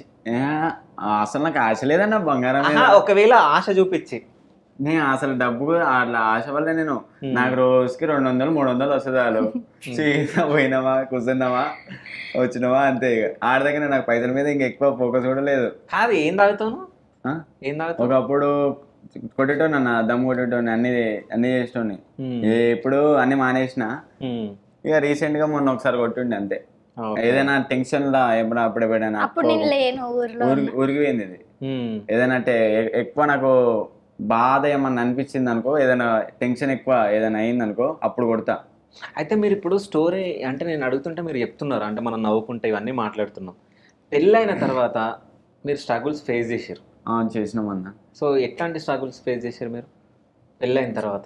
అసలు నాకు ఆశ లేదన్న బంగారం. ఒకవేళ ఆశ చూపించి, నేను అసలు డబ్బు అట్లా ఆశ వల్ల నేను, నాకు రోజుకి రెండు వందలు మూడు వందలు వస్తుంది చాలు. సీదా పోయినావా, కూర్చున్నావా, వచ్చినావా, అంతే. ఇక ఆడ దగ్గర నాకు పైసల మీద ఇంకా ఎక్కువ ఫోకస్ కూడా లేదు. కాదు, ఏం తాగుతావు? ఏం తాగుతావు? ఒకప్పుడు కొట్టేటోని అన్న, దమ్ కొట్టేటోని, అన్ని అన్ని చేసేటోని. ఎప్పుడు అన్ని మానేసిన. ఇక రీసెంట్ గా మొన్న ఒకసారి కొట్టుండే అంతే. ఏదైనా టెన్షన్ లా ఎప్పుడు అప్పుడెప్పుడైనా ఊరికి పోయింది ఇది. ఏదైనా అంటే ఎక్కువ నాకు బాధ ఏమన్నా అనిపించింది అనుకో, ఏదైనా టెన్షన్ ఎక్కువ ఏదైనా అయింది అనుకో అప్పుడు కొడతా. అయితే మీరు ఇప్పుడు స్టోరీ అంటే నేను అడుగుతుంటే మీరు చెప్తున్నారు, అంటే మనం నవ్వుకుంటే ఇవన్నీ మాట్లాడుతున్నాం. పెళ్ళైన తర్వాత మీరు స్ట్రగుల్స్ ఫేస్ చేశారు. చేసినామన్నా. సో ఎట్లాంటి స్ట్రగుల్స్ ఫేస్ చేశారు మీరు పెళ్ళైన తర్వాత?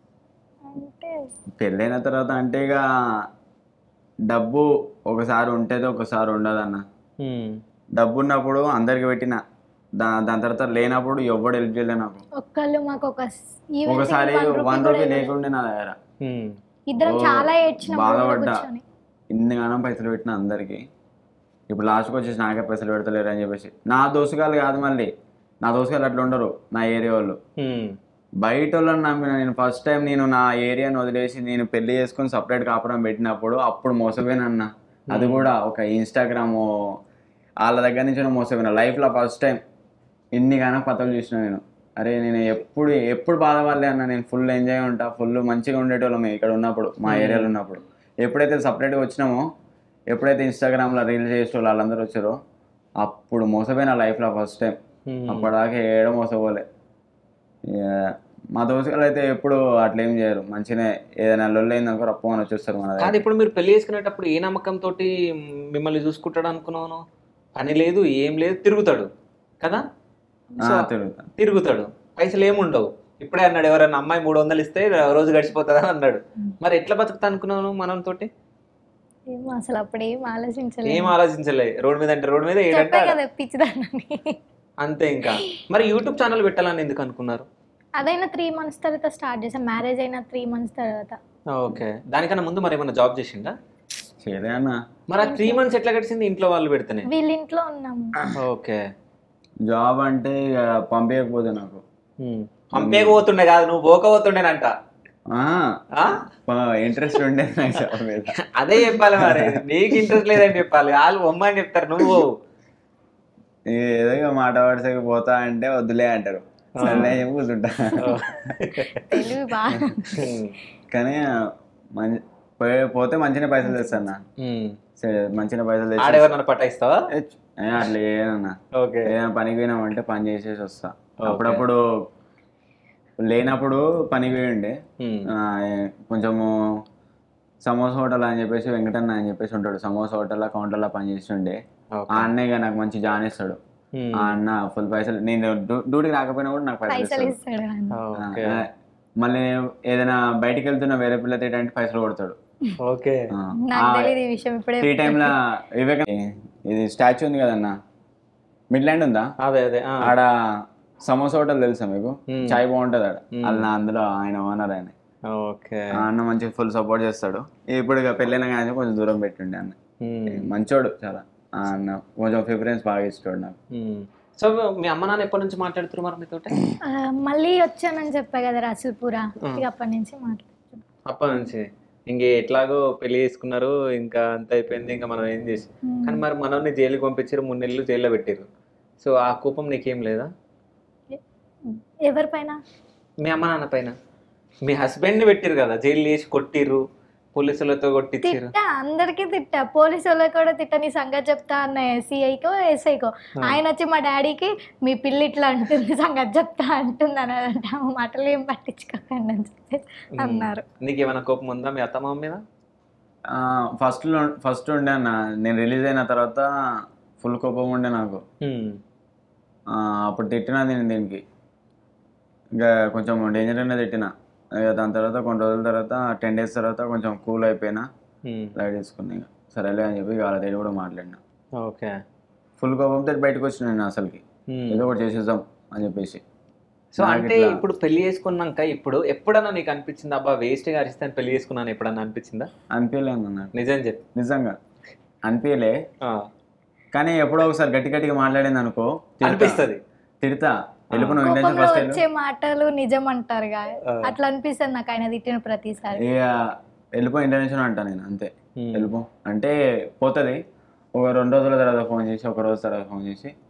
పెళ్ళైన తర్వాత అంటే ఇక డబ్బు ఒకసారి ఉంటుంది, ఒకసారి ఉండదు అన్న. డబ్బు ఉన్నప్పుడు అందరికి పెట్టిన, దా దాని తర్వాత లేనప్పుడు ఎవడు హెల్ప్ చేయలే నాకు. ఒక్కళ్ళు మాకు ఒక ఒకసారి వన్ రూపీ లేకుండే నా దగ్గర. ఇద్దరం చాలా బాధపడ్డా, ఇన్ని గానం పైసలు పెట్టిన అందరికి. ఇప్పుడు లాస్ట్కి వచ్చేసి నాకే పైసలు పెడతలేరు అని చెప్పేసి. నా దోసుగాలు కాదు, మళ్ళీ నా దోసుగాలు అట్లా ఉండరు. నా ఏరియా వాళ్ళు బయట వాళ్ళని నమ్మిన నేను. ఫస్ట్ టైం నేను నా ఏరియాని వదిలేసి నేను పెళ్లి చేసుకుని సపరేట్ కాపురం పెట్టినప్పుడు అప్పుడు మోసపోయినన్న. అది కూడా ఒక ఇన్స్టాగ్రామ్ వాళ్ళ దగ్గర నుంచి మోసపోయినా. లైఫ్లో ఫస్ట్ టైం ఇన్ని గానం పతలు చూసిన నేను. అరే నేను ఎప్పుడు ఎప్పుడు బాధపడలే అన్న. నేను ఫుల్ ఎంజాయ్ ఉంటా, ఫుల్ మంచిగా ఉండేటోళ్ళం ఇక్కడ ఉన్నప్పుడు, మా ఏరియాలో ఉన్నప్పుడు. ఎప్పుడైతే సపరేట్గా వచ్చినామో, ఎప్పుడైతే ఇన్స్టాగ్రామ్లో రీల్స్ చేసేటోళ్ళు వాళ్ళందరూ వచ్చారో అప్పుడు మోసపోయిన లైఫ్లో ఫస్ట్ టైం. అప్పటిదాకా ఏడో మోసపోలే. మా దోస్తులు అయితే ఎప్పుడు అట్లా ఏం చేయరు, మంచిగానే ఏదైనా లొల్లు అయిందనుకో రప్పు అని వచ్చేస్తారు మన. కాదు, ఇప్పుడు మీరు పెళ్లి చేసుకునేటప్పుడు ఏ నమ్మకం తోటి మిమ్మల్ని చూసుకుంటాడు అనుకున్నాను? పని లేదు, ఏం లేదు, తిరుగుతాడు కదా? తిరుగుతా తిరుగుతాడు పైసలు ఏముండవు. ఇప్పుడే అన్నాడు, ఎవరైనా అమ్మాయి మూడు వందలు ఇస్తే రోజు గడిచిపోతుందా అన్నాడు. మరి ఎట్లా బతుకుతా అనుకున్నాను మనం తోటి? అసలు అప్పుడు ఏం ఆలోచించలేదు, ఏం ఆలోచించలే. రోడ్ మీద అంటే రోడ్ మీద అంతే. ఇంకా మరి యూట్యూబ్ ఛానల్ పెట్టాలని ఎందుకు అనుకున్నారు? అదైనా త్రీ మంత్స్ తర్వాత స్టార్ట్ చేసాం, మ్యారేజ్ అయిన త్రీ మంత్స్ తర్వాత. ఓకే, దానికన్నా ముందు మరి ఏమన్నా జాబ్ చేసిందా? చేయలే అన్న. మరి ఆ త్రీ మంత్స్ ఎట్లా గడిచింది? ఇంట్లో వాళ్ళు పెడితేనే? వీళ్ళ ఇంట్లో ఉన్నాము. ఓకే, జాబ్ అంటే ఇక పంపించకపోతే నాకు. పంపేకపోతుండే కాదు, నువ్వు పోకపోతుండేనంట. ఇంట్రెస్ట్ ఉండేది నాకు జాబ్ మీద. అదే చెప్పాలి, మరి నీకు ఇంట్రెస్ట్ లేదని చెప్పాలి. వాళ్ళు బొమ్మని చెప్తారు, నువ్వు ఏదో మాట వరుసకి పోతా అంటే వద్దులే అంటారు. కూర్చుంటా. కానీ మంచి పోతే మంచిగా పైసలు తెస్తాను, మంచిగా పైసలు తెచ్చి పట్టాయిస్తావా? అట్లా ఏదన్నా ఏదైనా పనికి పోయినామంటే పని చేసేసి వస్తా. అప్పుడప్పుడు లేనప్పుడు పనికి పోయి ఉండే కొంచెము సమోసా హోటల్ అని చెప్పేసి వెంకటన్న అని చెప్పేసి ఉంటాడు. సమోసా హోటల్ కౌంటర్లో పని చేసి ఉండే. ఆ అన్నయ్య నాకు మంచి జాన్ ఇస్తాడు. ఆ అన్న ఫుల్ పైసలు, నేను డ్యూటీకి రాకపోయినా కూడా నాకు పైసలు ఇస్తాడు. మళ్ళీ ఏదైనా బయటికి వెళ్తున్నా వేరే పిల్ల తీయడానికి పైసలు కొడతాడు. ఫ్రీ టైంలో వివేక ఇది స్టాచ్యూ ఉంది కదన్నా, మిడ్ ల్యాండ్ ఉందా, అదే అదే ఆడ సమోసా హోటల్ తెలుసా మీకు? చాయ్ బాగుంటది ఆడ. అలా అందులో ఆయన ఓనర్ ఆయన. అన్న మంచిగా ఫుల్ సపోర్ట్ చేస్తాడు. ఇప్పుడు ఇక పెళ్ళైనా కానీ కొంచెం దూరం పెట్టిండే అన్న. మంచోడు చాలా అన్న, కొంచెం ప్రిఫరెన్స్ బాగా ఇస్తాడు నాకు. సో మీ అమ్మ నాన్న ఎప్పటి నుంచి మాట్లాడుతున్నారు మరి మీతో? మళ్ళీ వచ్చానని చెప్పా కదా రసూల్పురా, అప్పటి నుంచి మాట్లాడుతున్నాం. అప్పటి నుంచి ఇంక ఎట్లాగో పెళ్లి చేసుకున్నారు, ఇంకా అంత అయిపోయింది, ఇంకా మనం ఏం చేసి. కానీ మరి మనల్ని జైలుకి పంపించారు, మూడు నెలలు జైల్లో పెట్టారు. సో ఆ కోపం నీకేం లేదా? ఎవరి పైన? మీ అమ్మ నాన్న పైన. మీ హస్బెండ్ ని పెట్టిరు కదా, జైలు వేసి కొట్టిర్రు, పోలీసులతో కొట్టించారు. అందరికీ తిట్టా, పోలీసు వాళ్ళకి కూడా తిట్టా. నీ సంగతి చెప్తా అన్న సిఐకో ఎస్ఐకో. ఆయన వచ్చి మా డాడీకి మీ పిల్లి ఇట్లా అంటుంది, సంగతి చెప్తా అంటుంది అన్నారంట. మాటలు ఏం పట్టించుకోకండి అని చెప్పి అన్నారు. నీకేమైనా కోపం ఉందా మీ అత్తమ్మ మీద? ఫస్ట్ లో ఫస్ట్ ఉండే అన్న, నేను రిలీజ్ అయిన తర్వాత ఫుల్ కోపం ఉండే నాకు. అప్పుడు తిట్టినా నేను దీనికి, ఇంకా కొంచెం డేంజర్ అనేది తిట్టినా. దాని తర్వాత కొన్ని రోజుల తర్వాత టెన్ డేస్ తర్వాత కొంచెం కూల్ అయిపోయినా, లైట్ తీసుకుని ఇంకా సరేలే అని చెప్పి వాళ్ళ దగ్గర కూడా మాట్లాడినా. ఓకే, ఫుల్ కోపంతో బయటకు వచ్చిన నేను అసలుకి, ఏదో ఒకటి చేసేద్దాం అని చెప్పేసి. సో అంటే ఇప్పుడు పెళ్లి చేసుకున్నాక ఇప్పుడు ఎప్పుడన్నా నీకు అనిపించింది అబ్బా వేస్ట్గా అరిస్తే పెళ్లి చేసుకున్నాను ఎప్పుడన్నా అనిపించిందా? అనిపించలేదు అన్న, నిజం చెప్పి. నిజంగా అనిపించలే. కానీ ఎప్పుడో ఒకసారి గట్టి గట్టిగా మాట్లాడింది అనుకో అనిపిస్తుంది, తిడతా. వచ్చే మాటలు నిజం అంటారు, అట్లా అనిపిస్తుంది నాకు ఆయన తిట్టిన ప్రతిసారి. ఇక వెళ్ళిపో ఇంటర్నేషన్ అంటా నేను, అంతే. వెళ్ళిపో అంటే పోతుంది. ఒక రెండు రోజుల తర్వాత ఫోన్ చేసి, ఒక రోజు తర్వాత ఫోన్ చేసి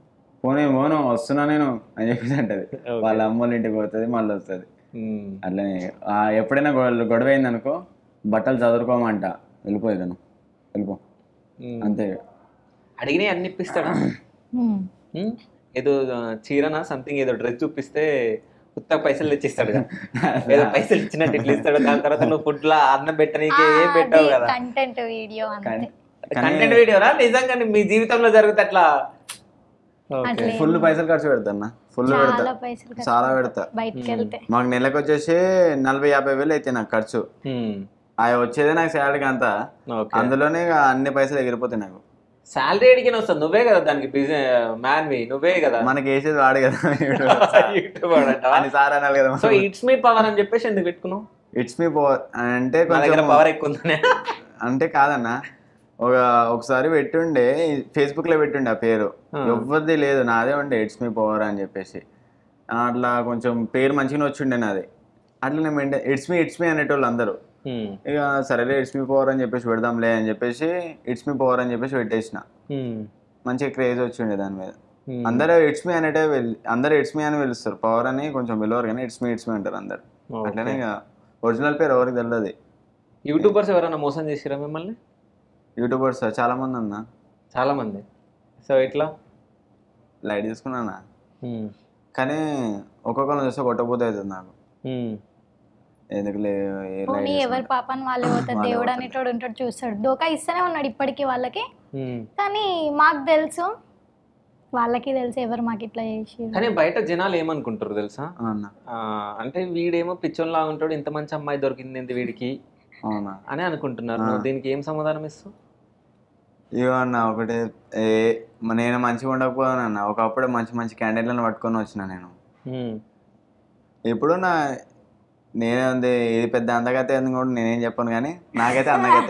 పోనీ పోను వస్తున్నా నేను అని చెప్పేసి అంటది. వాళ్ళ అమ్మ వాళ్ళ ఇంటికి పోతుంది మళ్ళీ వస్తుంది. అట్లనే ఎప్పుడైనా గొడవ అయింది అనుకో బట్టలు చదువుకోమంట, వెళ్ళిపోయి తను వెళ్ళిపో అంతే. అడిగినా అన్ని ఇప్పిస్తాడా? ఏదో చీరనా సంథింగ్ ఏదో డ్రెస్ చూపిస్తే ఉత్త పైసలు తెచ్చిస్తాడు కదా, ఏదో పైసలు ఇచ్చినట్టు ఇట్లా ఇస్తాడు. దాని తర్వాత నువ్వు ఫుడ్ లా అన్నం పెట్టడానికి ఏం పెట్టావు కదా. కంటెంట్ వీడియో కంటెంట్ వీడియోరా నిజంగా మీ జీవితంలో జరుగుతుంది అట్లా? ఫుల్ పైసలు ఖర్చు పెడతా, ఫుల్ పెడతా, చాలా పెడతా. మాకు నెలకు వచ్చేసి నలభై యాభై వేలు అయితే నాకు ఖర్చు. అవి వచ్చేదే నాకు శాలరీకి అంతా, అందులోనే అన్ని పైసలు ఎగిరిపోతాయి నాకు. శాలరీ అడిగిన వస్తుంది, నువ్వే కదా దానికి మ్యాన్వి, నువ్వే కదా మనకి వేసేది వాడు కదా. సార్ అనాలి కదా. సో ఇట్స్ మీ పవర్ అని చెప్పేసి ఎందుకు పెట్టుకున్నావు? ఇట్స్ మీ పవర్ అంటే పవర్ ఎక్కువ ఉందనే అంటే కాదన్నా. ఒక ఒకసారి పెట్టుండే ఫేస్బుక్ లో పెట్టుండే ఆ పేరు, ఎవరిది లేదు నాదే ఉండే ఇట్స్ మీ పవర్ అని చెప్పేసి. అట్లా కొంచెం పేరు మంచిగా వచ్చిండే నాది. అట్లా నేను maintain it's me it's me అనేటోళ్ళు అందరూ. ఇక సరేలే ఇట్స్ మీ పవర్ అని చెప్పేసి పెడదాంలే అని చెప్పేసి ఇట్స్ మీ పవర్ అని చెప్పేసి పెట్టేసిన. మంచిగా క్రేజ్ వచ్చిండే దాని మీద. అందరూ ఇట్స్ మీ అనేటే అందరూ ఇట్స్ మీ అని పిలుస్తారు, పవర్ అని కొంచెం పిలవరు కానీ ఇట్స్ మీ ఇట్స్ మీ అంటారు అందరు. అట్లనే ఇక ఒరిజినల్ పేరు ఎవరికి తెలియదు. యూట్యూబర్స్ ఎవరైనా మోసం చేసిరా మిమ్మల్ని? యూట్యూబర్స్ చాలా మంది అన్నా, చాలా మంది. సో ఇట్లా లైట్ తీసుకున్నానా, కానీ ఒక్కొక్కరిని చూస్తే కొట్టబోతే అవుతుంది నాకు. ఎందుకు ఎవరి పాపని వాళ్ళే పోతారు, దేవుడు అనేటోడు ఉంటాడు చూస్తాడు. దోకా ఇస్తూనే ఉన్నాడు ఇప్పటికీ వాళ్ళకి, కానీ మాకు తెలుసు వాళ్ళకి తెలుసు ఎవరు మాకు ఇట్లా చేసి. కానీ బయట జనాలు ఏమనుకుంటారు తెలుసా, అంటే వీడేమో పిచ్చోన్లా ఉంటాడు, ఇంత మంచి అమ్మాయి దొరికింది వీడికి అని అనుకుంటున్నారు. దీనికి ఏం సమాధానం ఇస్తావు? ఇవో అన్న ఒకటి, నేను మంచిగా ఉండకపోయానన్న ఒకప్పుడు మంచి మంచి క్యాండిడేట్లను పట్టుకొని వచ్చిన నేను. ఇప్పుడు నా నేనే ఉంది ఇది పెద్ద అందగతే అని కూడా నేనేం చెప్పాను, కానీ నాకైతే అందగతే.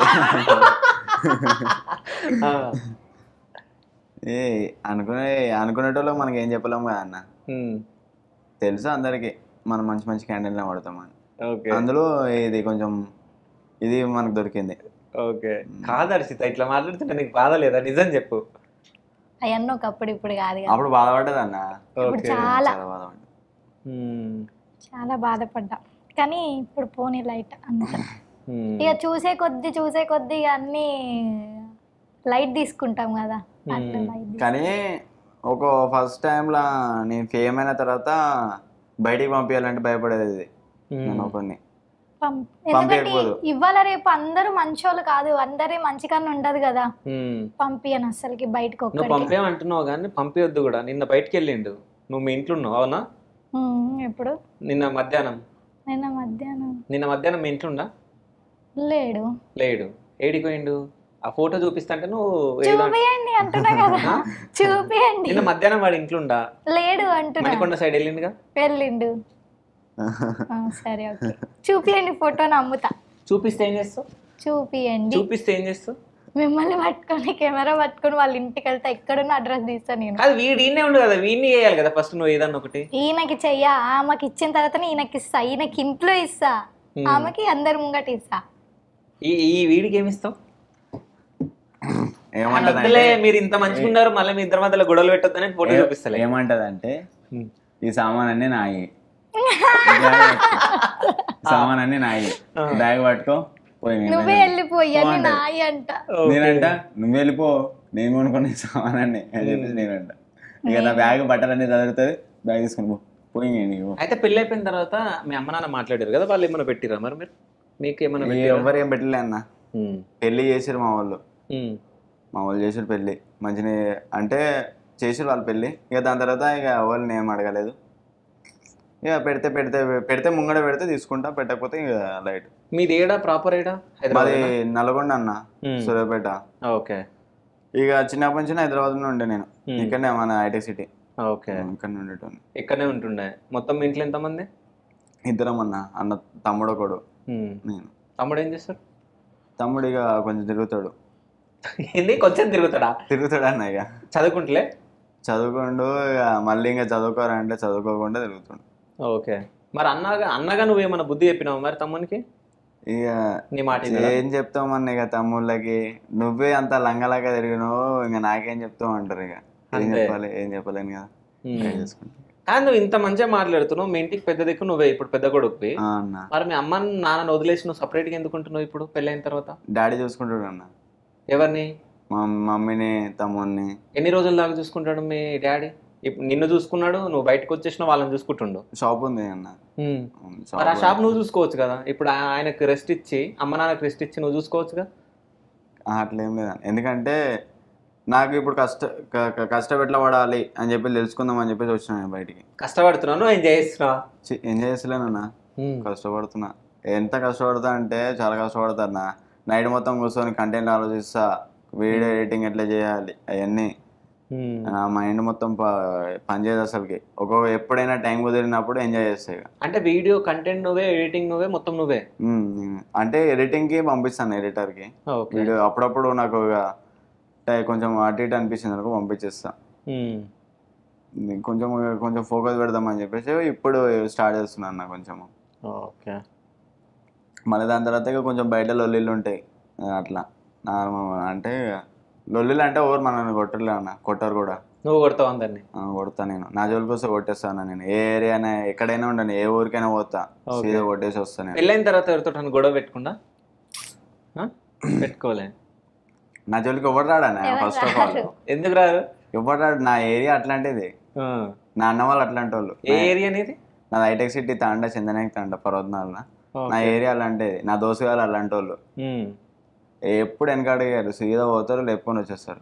ఏ అనుకునే అనుకునేటోళ్ళు మనకి ఏం చెప్పలేము కదా అన్న. తెలుసు అందరికి మనం మంచి మంచి క్యాండిడేట్లను పడతామని. అందులో ఇది కొంచెం ఇది మనకు దొరికింది. ఓకే కాదు హర్షిత, ఇట్లా మాట్లాడుతుంటే నీకు బాధ లేదా? నిజం చెప్పు. అవన్నీ ఒకప్పుడు ఇప్పుడు కాదు, అప్పుడు బాధపడ్డది అన్న, చాలా చాలా బాధపడ్డా. కానీ ఇప్పుడు పోనీ లైట్ అంత. ఇక చూసే కొద్ది చూసే కొద్ది అన్ని లైట్ తీసుకుంటాం కదా. కానీ ఒక ఫస్ట్ టైంలా నేను ఫేమ్ అయిన తర్వాత బయటికి పంపించాలంటే భయపడేది నేను కొన్ని. ఇవాళ రేపు అందరూ మంచోళ్ళు కాదు, అందరే మంచి కన్నా ఉండదు కదా. పంపియను అసలుకి బయటకు. నువ్వు పంపేమంటున్నావు కానీ పంపించొద్దు కూడా. నిన్న బయటకు వెళ్ళిండు, నువ్వు మీ ఇంట్లో ఉన్నావు అవునా? ఎప్పుడు? నిన్న మధ్యాహ్నం. నిన్న మధ్యాహ్నం నిన్న మధ్యాహ్నం మీ ఇంట్లో ఉండా? లేడు. లేడు ఏడికి పోయిండు? ఆ ఫోటో చూపిస్తాంటే నువ్వు చూపియండి అంటున్నా కదా, చూపియండి. నిన్న మధ్యాహ్నం వాడు ఇంట్లో ఉండా? లేడు అంటున్నా. మణికొండ సైడ్ వెళ్ళిండుగా? వెళ్ళిండు. సరే ఓకే, చూపియండి ఫోటో, నమ్ముతా. చూపిస్తే ఏం చేస్తావు? చూపియండి. చూపిస్తే ఏం చేస్తావు? మిమ్మల్ని పట్టుకొని కెమెరా పట్టుకొని వాళ్ళ ఇంటికి వెళ్తే ఎక్కడున్న అడ్రస్ తీస్తాను నేను. అది వీడి ఈయనే ఉండు కదా, వీడిని చేయాలి కదా ఫస్ట్ నువ్వు ఏదన్నా ఒకటి. ఈయనకి చెయ్యా, ఆమెకి ఇచ్చిన తర్వాత ఈయనకి ఇస్తా. ఈయనకి ఇంట్లో ఇస్తా, ఆమెకి అందరి ముంగట ఇస్తా. ఈ ఈ వీడికి ఏమి ఇస్తావు? ఏమంటలే మీరు ఇంత మంచిగా ఉన్నారు, మళ్ళీ మీ ఇద్దరి మధ్యలో గొడవలు పెట్టొద్దని ఫోటో చూపిస్తలే. ఏమంటదంటే ఈ సామాన్ అన్ని నాయి, సామాన్ అన్ని నాయి, బ్యాగ్ పట్టుకో పోయి. నువ్వే వెళ్ళిపోయి అన్ని నాయి అంట. నేనంట నువ్వు వెళ్ళిపో, నేను కొనుక్కునే సామాన్ అన్ని అని చెప్పేసి నేనంట. ఇక నా బ్యాగ్ బట్టలన్నీ చదువుతుంది, బ్యాగ్ తీసుకుని పోయి. అయితే పెళ్లి అయిపోయిన తర్వాత మీ అమ్మ నాన్న మాట్లాడారు కదా, వాళ్ళు ఏమైనా పెట్టిరా మరి? మీరు మీకు ఏమైనా? ఎవరు ఏం పెట్టలే అన్న, పెళ్లి చేసారు మా వాళ్ళు. మా వాళ్ళు చేసారు పెళ్ళి మంచిగా, అంటే చేసారు వాళ్ళు పెళ్ళి. ఇక దాని తర్వాత ఇక వాళ్ళని ఏం అడగలేదు. ఇక పెడితే పెడితే పెడితే ముంగడ పెడితే తీసుకుంటా, పెట్టకపోతే ఇక లైట్. మీది ఏడా ప్రాపర్ ఏడా? మాది నల్గొండ అన్న, సూర్యాపేట. ఓకే. ఇక చిన్నప్పటి నుంచి హైదరాబాద్లో ఉండే నేను, ఇక్కడనే మన హైటెక్ సిటీ. ఓకే, ఇక్కడనే ఉండేటోని. ఇక్కడనే ఉంటుండే. మొత్తం మీ ఇంట్లో ఎంతమంది? ఇద్దరం అన్న, అన్న తమ్ముడు ఒకడు, నేను. తమ్ముడు ఏం చేస్తాడు? తమ్ముడు ఇక కొంచెం తిరుగుతాడు. ఏంది కొంచెం తిరుగుతాడా? తిరుగుతాడు అన్న. ఇక చదువుకుంటలే? చదువుకోండు. ఇక మళ్ళీ ఇంకా చదువుకోరంటే చదువుకోకుండా తిరుగుతాడు. ఓకే. మరి అన్నగా అన్నగా నువ్వేమన్నా బుద్ధి చెప్పినావు మరి తమ్మునికి? ఇక నీ మాట ఏం చెప్తామన్న, ఇక తమ్ముళ్ళకి నువ్వే అంత లంగలాగా తిరిగినావు, ఇంకా నాకేం చెప్తావు అంటారు. ఇక ఏం చెప్పాలి ఏం చెప్పలేను కదా చేసుకుంటా. కానీ నువ్వు ఇంత మంచిగా మాట్లాడుతున్నావు, మీ ఇంటికి పెద్ద దిక్కు నువ్వే, ఇప్పుడు పెద్ద కొడుకువి. అన్న మరి మీ అమ్మ నాన్న వదిలేసి నువ్వు సపరేట్గా ఎందుకుంటున్నావు ఇప్పుడు పెళ్ళైన తర్వాత? డాడీ చూసుకుంటాడు అన్న. ఎవరిని? మా మమ్మీని తమ్ముడిని. ఎన్ని రోజుల దాకా చూసుకుంటాడు మీ డాడీ? ఇప్పుడు నిన్ను చూసుకున్నాడు, నువ్వు బయటకు వచ్చేసిన వాళ్ళని చూసుకుంటుండు. షాప్ ఉంది అన్న. మరి ఆ షాప్ నువ్వు చూసుకోవచ్చు కదా. ఇప్పుడు ఆయనకు రెస్ట్ ఇచ్చి అమ్మ నాన్నకి రెస్ట్ ఇచ్చి నువ్వు చూసుకోవచ్చుగా. అట్లేం లేదన్న, ఎందుకంటే నాకు ఇప్పుడు కష్ట కష్టపెట్లా పడాలి అని చెప్పి తెలుసుకుందాం అని చెప్పేసి వచ్చినా నేను బయటికి. కష్టపడుతున్నాను, ఎంజాయ్ చేస్తున్నా. ఎంజాయ్ చేస్తలేనన్నా, కష్టపడుతున్నా. ఎంత కష్టపడతా అంటే చాలా కష్టపడతా అన్న. నైట్ మొత్తం కూర్చొని కంటెంట్ ఆలోచిస్తా, వీడియో ఎడిటింగ్ ఎట్లా చేయాలి అవన్నీ. నా మైండ్ మొత్తం పనిచేయదు అసలుకి. ఒక్కొక్క ఎప్పుడైనా టైం కుదిరినప్పుడు ఎంజాయ్ చేస్తాయి. అంటే వీడియో కంటెంట్ నువ్వే, ఎడిటింగ్ నువ్వే, మొత్తం నువ్వే? అంటే ఎడిటింగ్ కి పంపిస్తాను ఎడిటర్ కి. వీడియో అప్పుడప్పుడు నాకు కొంచెం అటు ఇటు అనిపించింది అనుకో పంపించేస్తా. కొంచెం కొంచెం ఫోకస్ పెడదామని చెప్పేసి ఇప్పుడు స్టార్ట్ చేస్తున్నాను అన్న కొంచెం. ఓకే. మళ్ళీ దాని తర్వాత కొంచెం బయట లొల్లిళ్ళు ఉంటాయి అట్లా నార్మల్. అంటే లొల్లిలు అంటే ఎవరు మనల్ని కొట్టలే అన్న, కొట్టరు కూడా. నువ్వు కొడతావు అందరినీ? కొడతా నేను. నా జోలికి వస్తే కొట్టేస్తాను నేను. ఏ ఏరియానే ఎక్కడైనా ఉండను, ఏ ఊరికైనా పోతా, సీదా కొట్టేసి వస్తాను. పెళ్ళైన తర్వాత ఎవరితో గొడవ పెట్టుకుండా పెట్టుకోలే? నా జోలికి ఎవరు రాడా ఫస్ట్ ఆఫ్ ఆల్. ఎందుకు రాదు? ఎవరు రాడు. నా ఏరియా అట్లాంటిది, నా అన్న వాళ్ళు అట్లాంటి వాళ్ళు. ఏ ఏరియా అనేది? నాది హైటెక్ సిటీ తాండా, చందనాయక్ తాండా, పర్వతనాల. నా ఏరియా అలాంటిది. నా దోస్తు గారు అలాంటి వాళ్ళు. ఎప్పుడు వెనక అడిగారు, సీదా పోతారు, లేపుకొని వచ్చేస్తారు.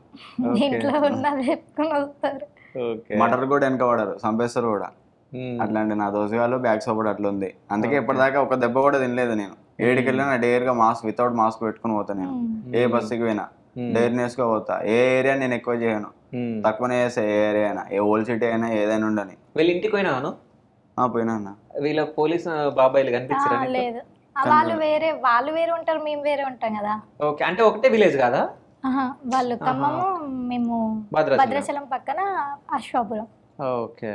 మటర్ కూడా వెనక పడరు, చంపేస్తారు కూడా. అట్లాంటి నా దోస్తు గారు బ్యాక్ సపోర్ట్ అట్లా ఉంది. అందుకే ఇప్పటిదాకా ఒక దెబ్బ కూడా తినలేదు నేను. ఏడుకి వెళ్ళినా డేర్ గా మాస్క్ వితౌట్ మాస్క్ పెట్టుకుని పోతా నేను. ఏ బస్సుకి పోయినా డేర్నెస్ గా పోతా. ఏ ఏరియా నేను ఎక్కువ చేయను, తక్కువనే చేస్తా. ఏ ఏరియా అయినా, ఏ ఓల్డ్ సిటీ అయినా, ఏదైనా ఉండని. వీళ్ళ ఇంటికి పోయినాను పోయినా అన్న. వీళ్ళ పోలీసు బాబాయిలు కనిపించారా? లేదు, వాళ్ళు వేరే వాళ్ళు వేరే ఉంటారు, మేము వేరే ఉంటాం కదా. ఓకే. అంటే ఒకటే విలేజ్ కాదా? వాళ్ళు ఖమ్మము, మేము భద్రాచలం పక్కన అశ్వాపురం. ఓకే.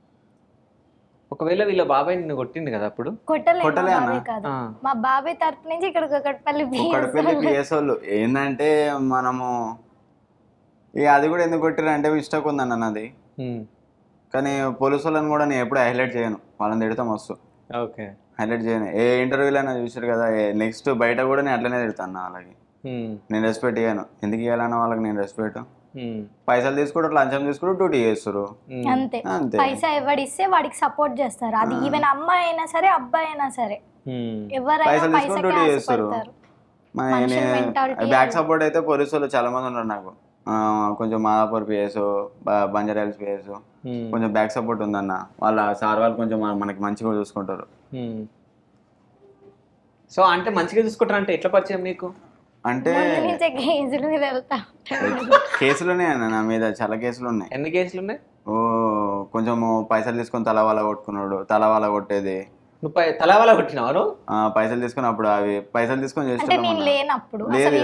ఒకవేళ వీళ్ళ బాబాయ్ నిన్ను కొట్టింది కదా అప్పుడు? కొట్టలేదు కాదు, మా బాబాయ్ తరపు నుంచి ఇక్కడ కుకట్పల్లి పిఎస్ వాళ్ళు. ఏంటంటే మనము ఇక అది కూడా ఎందుకు కొట్టారు అంటే ఇష్టం ఉందన్న నాది. కానీ పోలీసు వాళ్ళని కూడా నేను ఎప్పుడు హైలైట్ చేయను, వాళ్ళని తిడతాం మస్తు. ఓకే. హైలైట్ చేయను. ఏ ఇంటర్వ్యూలైనా చూసారు కదా, నెక్స్ట్ బయట కూడా నేను అట్లనే తిడతాను. అలాగే నేను రెస్పెక్ట్ ఇవ్వను. ఎందుకు ఇవ్వాలన్న వాళ్ళకి నేను రెస్పెక్ట్. పైసలు తీసుకుంటారు, లంచం తీసుకుంటారు, డ్యూటీ చేస్తారు అంతే. పైసా ఎవడిస్తే వాడికి సపోర్ట్ చేస్తారు. అది ఈవెన్ అమ్మాయి అయినా సరే, అబ్బాయి అయినా సరే, ఎవరైనా పైసా డ్యూటీ చేస్తారు. బ్యాక్ సపోర్ట్ అయితే పోలీసు వాళ్ళు చాలా మంది ఉన్నారు నాకు. కొంచెం మాదాపూర్ పిఎస్, బంజారా హిల్స్ పిఎస్, కొంచెం బ్యాక్ సపోర్ట్ ఉందన్న. వాళ్ళ సార్ వాళ్ళు కొంచెం మనకి మంచిగా చూసుకుంటారు. సో అంటే మంచిగా చూసుకుంటారు అంటే ఎట్లా పరిచయం నీకు? అంటే కేసులునే అన్న నా మీద, చాలా కేసులు ఉన్నాయి. ఎన్ని కేసులు ఉన్నాయి? ఓ కొంచెం పైసలు తీసుకొని తల వాళ్ళ కొట్టుకున్నాడు, తల వాళ్ళ కొట్టేది. నువ్వు తల వాళ్ళ కొట్టినావు? పైసలు తీసుకుని అప్పుడు అవి పైసలు తీసుకొని లేనప్పుడు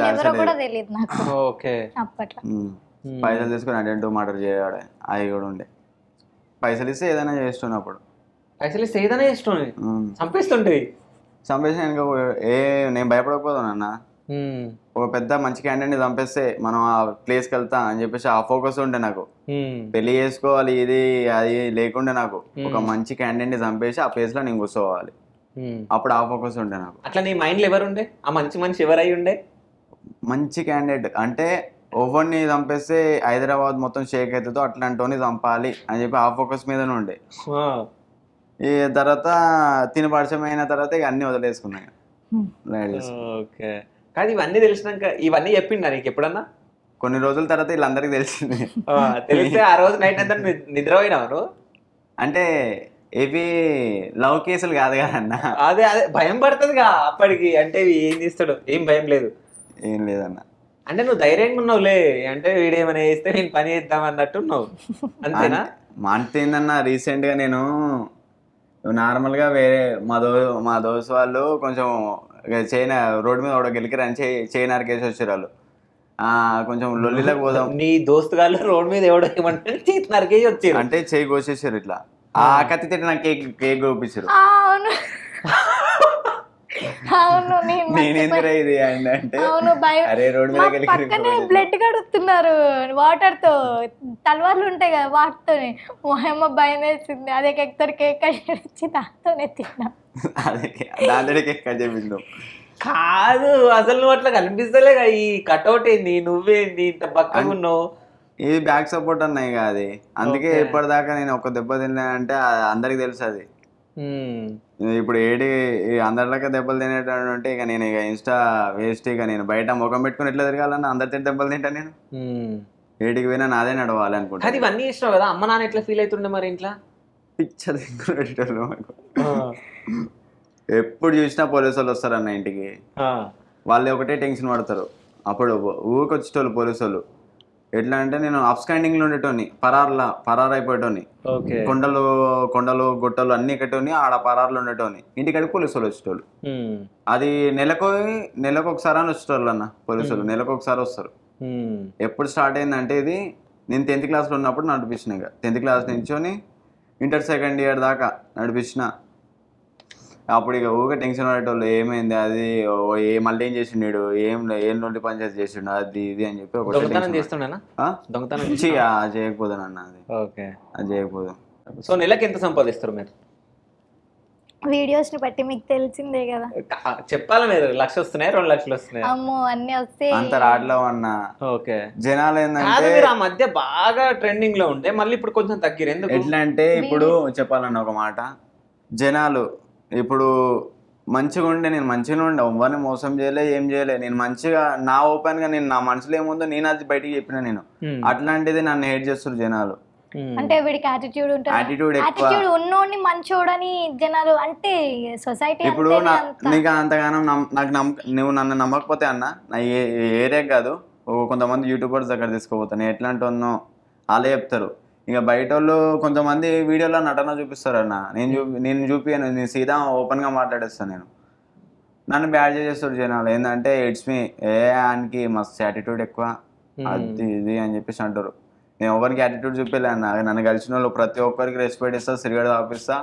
పైసలు తీసుకొని అటెంటివ్ మర్డర్ చేయడం అవి కూడా ఉండే. పైసలు ఇస్తే ఏదైనా చేస్తున్నప్పుడు, పైసలు ఇస్తే ఏదైనా చేస్తుండే, చంపేస్తుంటే చంపేసి ఏ నేను భయపడకపోతాను అన్న. ఒక పెద్ద మంచి క్యాండిడేట్ చంపేస్తే మనం ఆ ప్లేస్కి వెళ్తా అని చెప్పేసి ఆ ఫోకస్ ఉండే నాకు. పెళ్లి చేసుకోవాలి ఇది అది లేకుండే నాకు. ఒక మంచి క్యాండిడేట్ చంపేసి ఆ ప్లేస్ లో నేను కూర్చోవాలి, అప్పుడు ఆ ఫోకస్ ఉండే నాకు. అట్లా నీ మైండ్ లో ఎవరు ఉండే? ఆ మంచి మనిషి ఎవరై ఉండే? మంచి క్యాండిడేట్ అంటే ఓవర్ని చంపేస్తే హైదరాబాద్ మొత్తం షేక్ అవుతుందో అట్లాంటి చంపాలి అని చెప్పి ఆ ఫోకస్ మీదనే ఉండే. ఈ తర్వాత తిని పరిచయం అయిన తర్వాత ఇక అన్ని వదిలేసుకున్నాయి. ఓకే. కానీ ఇవన్నీ తెలిసినాక ఇవన్నీ చెప్పిండా నీకు ఎప్పుడన్నా? కొన్ని రోజుల తర్వాత వీళ్ళందరికీ తెలిసింది. తెలిస్తే ఆ రోజు నైట్ అంతా నిద్రపోయినావు? అంటే ఇవి లవ్ కేసులు కాదు కదన్న. అదే అదే భయం పడుతుందిగా అప్పటికి. అంటే ఏం చేస్తాడు? ఏం భయం లేదు? ఏం లేదన్న. అంటే నువ్వు ధైర్యంగా ఉన్నావులే. అంటే వీడేమైనా చేస్తే నేను పని చేద్దాం అన్నట్టు ఉన్నావు, అంతేనా? మా అంత ఏందన్న, రీసెంట్ గా నేను నార్మల్ గా వేరే మా దో మా దోస్తు వాళ్ళు కొంచెం చైనా రోడ్డు మీద ఒక గెలికిరని చైనా నరికేసి వచ్చారు వాళ్ళు. ఆ కొంచెం లొల్లిలోకి పోదాం. నీ దోస్తు గారు రోడ్డు మీద ఎవడో చేతి నరికేసి వచ్చారు అంటే చేయి కోసేసారు ఇట్లా. ఆ కత్తి తిట్టి నాకు కేక్ కేక్ కోపించారు. అవును నేను నేనేందిరా ఇది అండ్ అంటే అవును భయం. అరే రోడ్డు మా మీద పక్కనే బ్లడ్ కడుతున్నారు వాటర్ తో, తలవార్లు ఉంటాయి కదా వాటితోనే. మా భయం వేసింది. అదే కేక్ కేక్ ఇచ్చి దాంతోనే తిన్నా. అదే దాంతో కేక్ కట్ చేపించాం. కాదు అసలు నువ్వు అట్లా కనిపిస్తలే ఈ కట్అవుట్ ఏంది, నువ్వేంది ఇంత పక్కగా ఉన్నావు? ఇది బ్యాక్ సపోర్ట్ అన్నాయి కదా అది, అందుకే ఇప్పటిదాకా నేను ఒక దెబ్బ తిన్నానంటే అందరికి తెలుసు అది. ఇప్పుడు ఏడి అందరిలాగా దెబ్బలు తినేటంటే ఇక నేను ఇక ఇన్స్టా వేస్ట్. ఇక నేను బయట ముఖం పెట్టుకుని ఎట్లా తిరగాలన్నా అందరి తింటే దెబ్బలు తింటా నేను. ఏడికి పోయినా నాదే నడవాలి అనుకుంటా. అది ఇవన్నీ ఇష్టం కదా, అమ్మ నాన్న ఎట్లా ఫీల్ అవుతుండే మరి ఇంట్లో? పిచ్చర్ పెట్టేటోళ్ళు మాకు. ఎప్పుడు చూసినా పోలీసు వాళ్ళు వస్తారన్న ఇంటికి, వాళ్ళు ఒకటే టెన్షన్ పడతారు. అప్పుడు ఊరికి వచ్చేటోళ్ళు పోలీసు వాళ్ళు. ఎట్లా అంటే నేను అప్ స్టాండింగ్ లో ఉండేటోని, పరార్లా పరారు అయిపోయేటోని. కొండలు కొండలు గుట్టలు అన్ని కట్టేటోని, ఆడ పరారులు ఉండేటోని. ఇంటికాడికి పోలీసు వాళ్ళు వచ్చేటోళ్ళు. అది నెలకు నెలకు ఒకసారి అని వచ్చేటోళ్ళు అన్న పోలీసులు, నెలకు ఒకసారి వస్తారు. ఎప్పుడు స్టార్ట్ అయిందంటే ఇది నేను టెన్త్ క్లాస్లో ఉన్నప్పుడు నడిపించిన. ఇక టెన్త్ క్లాస్ నుంచొని ఇంటర్ సెకండ్ ఇయర్ దాకా నడిపించిన. అప్పుడు ఇక ఊగా టెన్షన్ పడేటోళ్ళు, ఏమైంది అది, ఏ మళ్ళీ ఏం చేసిండు, ఏం ఏం నుండి పంచాయతీ చేసిండు అది ఇది అని చెప్పి ఒక చేయకపోదానన్న. అది అది చేయకపోదు. సో నెలకి ఎంత సంపాదిస్తారు మీరు? వీడియోస్ ని బట్టి మీకు తెలిసిందే కదా. చెప్పాలి మీరు, లక్ష వస్తున్నాయి, రెండు లక్షలు వస్తున్నాయి. అమ్మో అన్ని వస్తే అంత రాట్లేవు అన్న. ఓకే జనాలు ఏంటంటే మీరు ఆ మధ్య బాగా ట్రెండింగ్ లో ఉంటే మళ్ళీ ఇప్పుడు కొంచెం తగ్గిరు. ఎందుకు? ఎట్లా అంటే ఇప్పుడు చెప్పాలన్న ఒక మాట, జనాలు ఇప్పుడు మంచిగా ఉండే నేను మంచిగా ఉండే, ఎవ్వరిని మోసం చేయలే, ఏం చేయలే. నేను మంచిగా నా ఓపెన్ గా నేను నా మనసులో ఏముందో నేను అది బయటికి చెప్పిన. నేను అట్లాంటిది నన్ను హేట్ చేస్తారు జనాలు. అంటే వీడికి యాటిట్యూడ్ ఉంటుంది, యాటిట్యూడ్ యాటిట్యూడ్ ఉన్నోడిని మంచోడని జనాలు అంటే సొసైటీ. ఇప్పుడు నీకు అంతగానం నాకు నమ్మక, నువ్వు నన్ను నమ్మకపోతే అన్న నా ఏ ఏరియా కాదు, కొంతమంది యూట్యూబర్స్ దగ్గర తీసుకోపోతాను. ఎట్లాంటి ఉన్నో వాళ్ళే చెప్తారు. ఇక బయట వాళ్ళు కొంతమంది వీడియోలో నటన చూపిస్తారు అన్న, నేను చూపి నేను చూపిను, నేను సీదా ఓపెన్గా మాట్లాడేస్తాను. నేను నన్ను బ్యాడ్ చేసేస్తారు జనాలు. ఏంటంటే ఇట్స్ మీ ఏ ఆయనకి మస్తు యాటిట్యూడ్ ఎక్కువ, అది ఇది అని చెప్పేసి అంటారు. నేను ఎవరికి యాటిట్యూడ్ చూపించలే అన్న. నన్ను కలిసిన వాళ్ళు ప్రతి ఒక్కరికి రెస్పెక్ట్ ఇస్తా, సిగరెట్ తాపిస్తా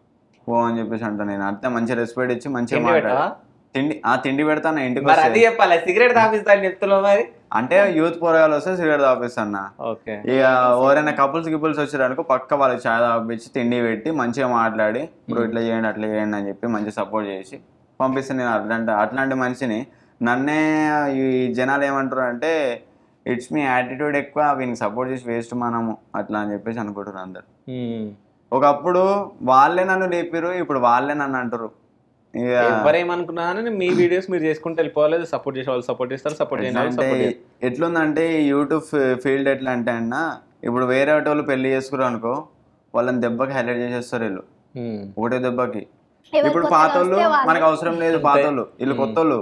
ఓ అని చెప్పేసి అంటాను. నేను అంతే మంచిగా రెస్పెక్ట్ ఇచ్చి మంచిగా మాట్లాడా. తిండి ఆ తిండి పెడతాను ఇంటికి వస్తే. చెప్పాలి సిగరెట్ తాపిస్తాను చెప్తున్నావు మరి. అంటే యూత్ పోరగాలు వస్తే సిగరెట్ తాపిస్తాను. ఇక ఎవరైనా కపుల్స్ గిపుల్స్ వచ్చారనుకో పక్క వాళ్ళకి చాయ్ తాపించి తిండి పెట్టి మంచిగా మాట్లాడి ఇప్పుడు ఇట్లా చేయండి అట్లా చేయండి అని చెప్పి మంచిగా సపోర్ట్ చేసి పంపిస్తాను. నేను అట్లాంటి అట్లాంటి మనిషిని. నన్నే ఈ జనాలు ఏమంటారు అంటే ఇట్స్ మీ యాటిట్యూడ్ ఎక్కువ, వీనికి సపోర్ట్ చేసి వేస్ట్ మనము అట్లా అని చెప్పేసి అనుకుంటారు అందరు. ఒకప్పుడు వాళ్ళే నన్ను లేపారు, ఇప్పుడు వాళ్ళే నన్ను అంటారు. ఎవరేమనుకున్నా మీ వీడియోస్ మీరు చేసుకుంటే వెళ్ళిపోవాలి, సపోర్ట్ చేసే వాళ్ళు సపోర్ట్ చేస్తారు, సపోర్ట్ చేయాలి. ఎట్లుందంటే యూట్యూబ్ ఫీల్డ్ ఎట్లా అంటే అన్న, ఇప్పుడు వేరే వాళ్ళు పెళ్లి చేసుకున్నారు అనుకో, వాళ్ళని దెబ్బకి హైలైట్ చేసేస్తారు వీళ్ళు ఒకటే దెబ్బకి. ఇప్పుడు పాతోళ్ళు మనకు అవసరం లేదు, పాతోళ్ళు వీళ్ళు కొత్తోళ్ళు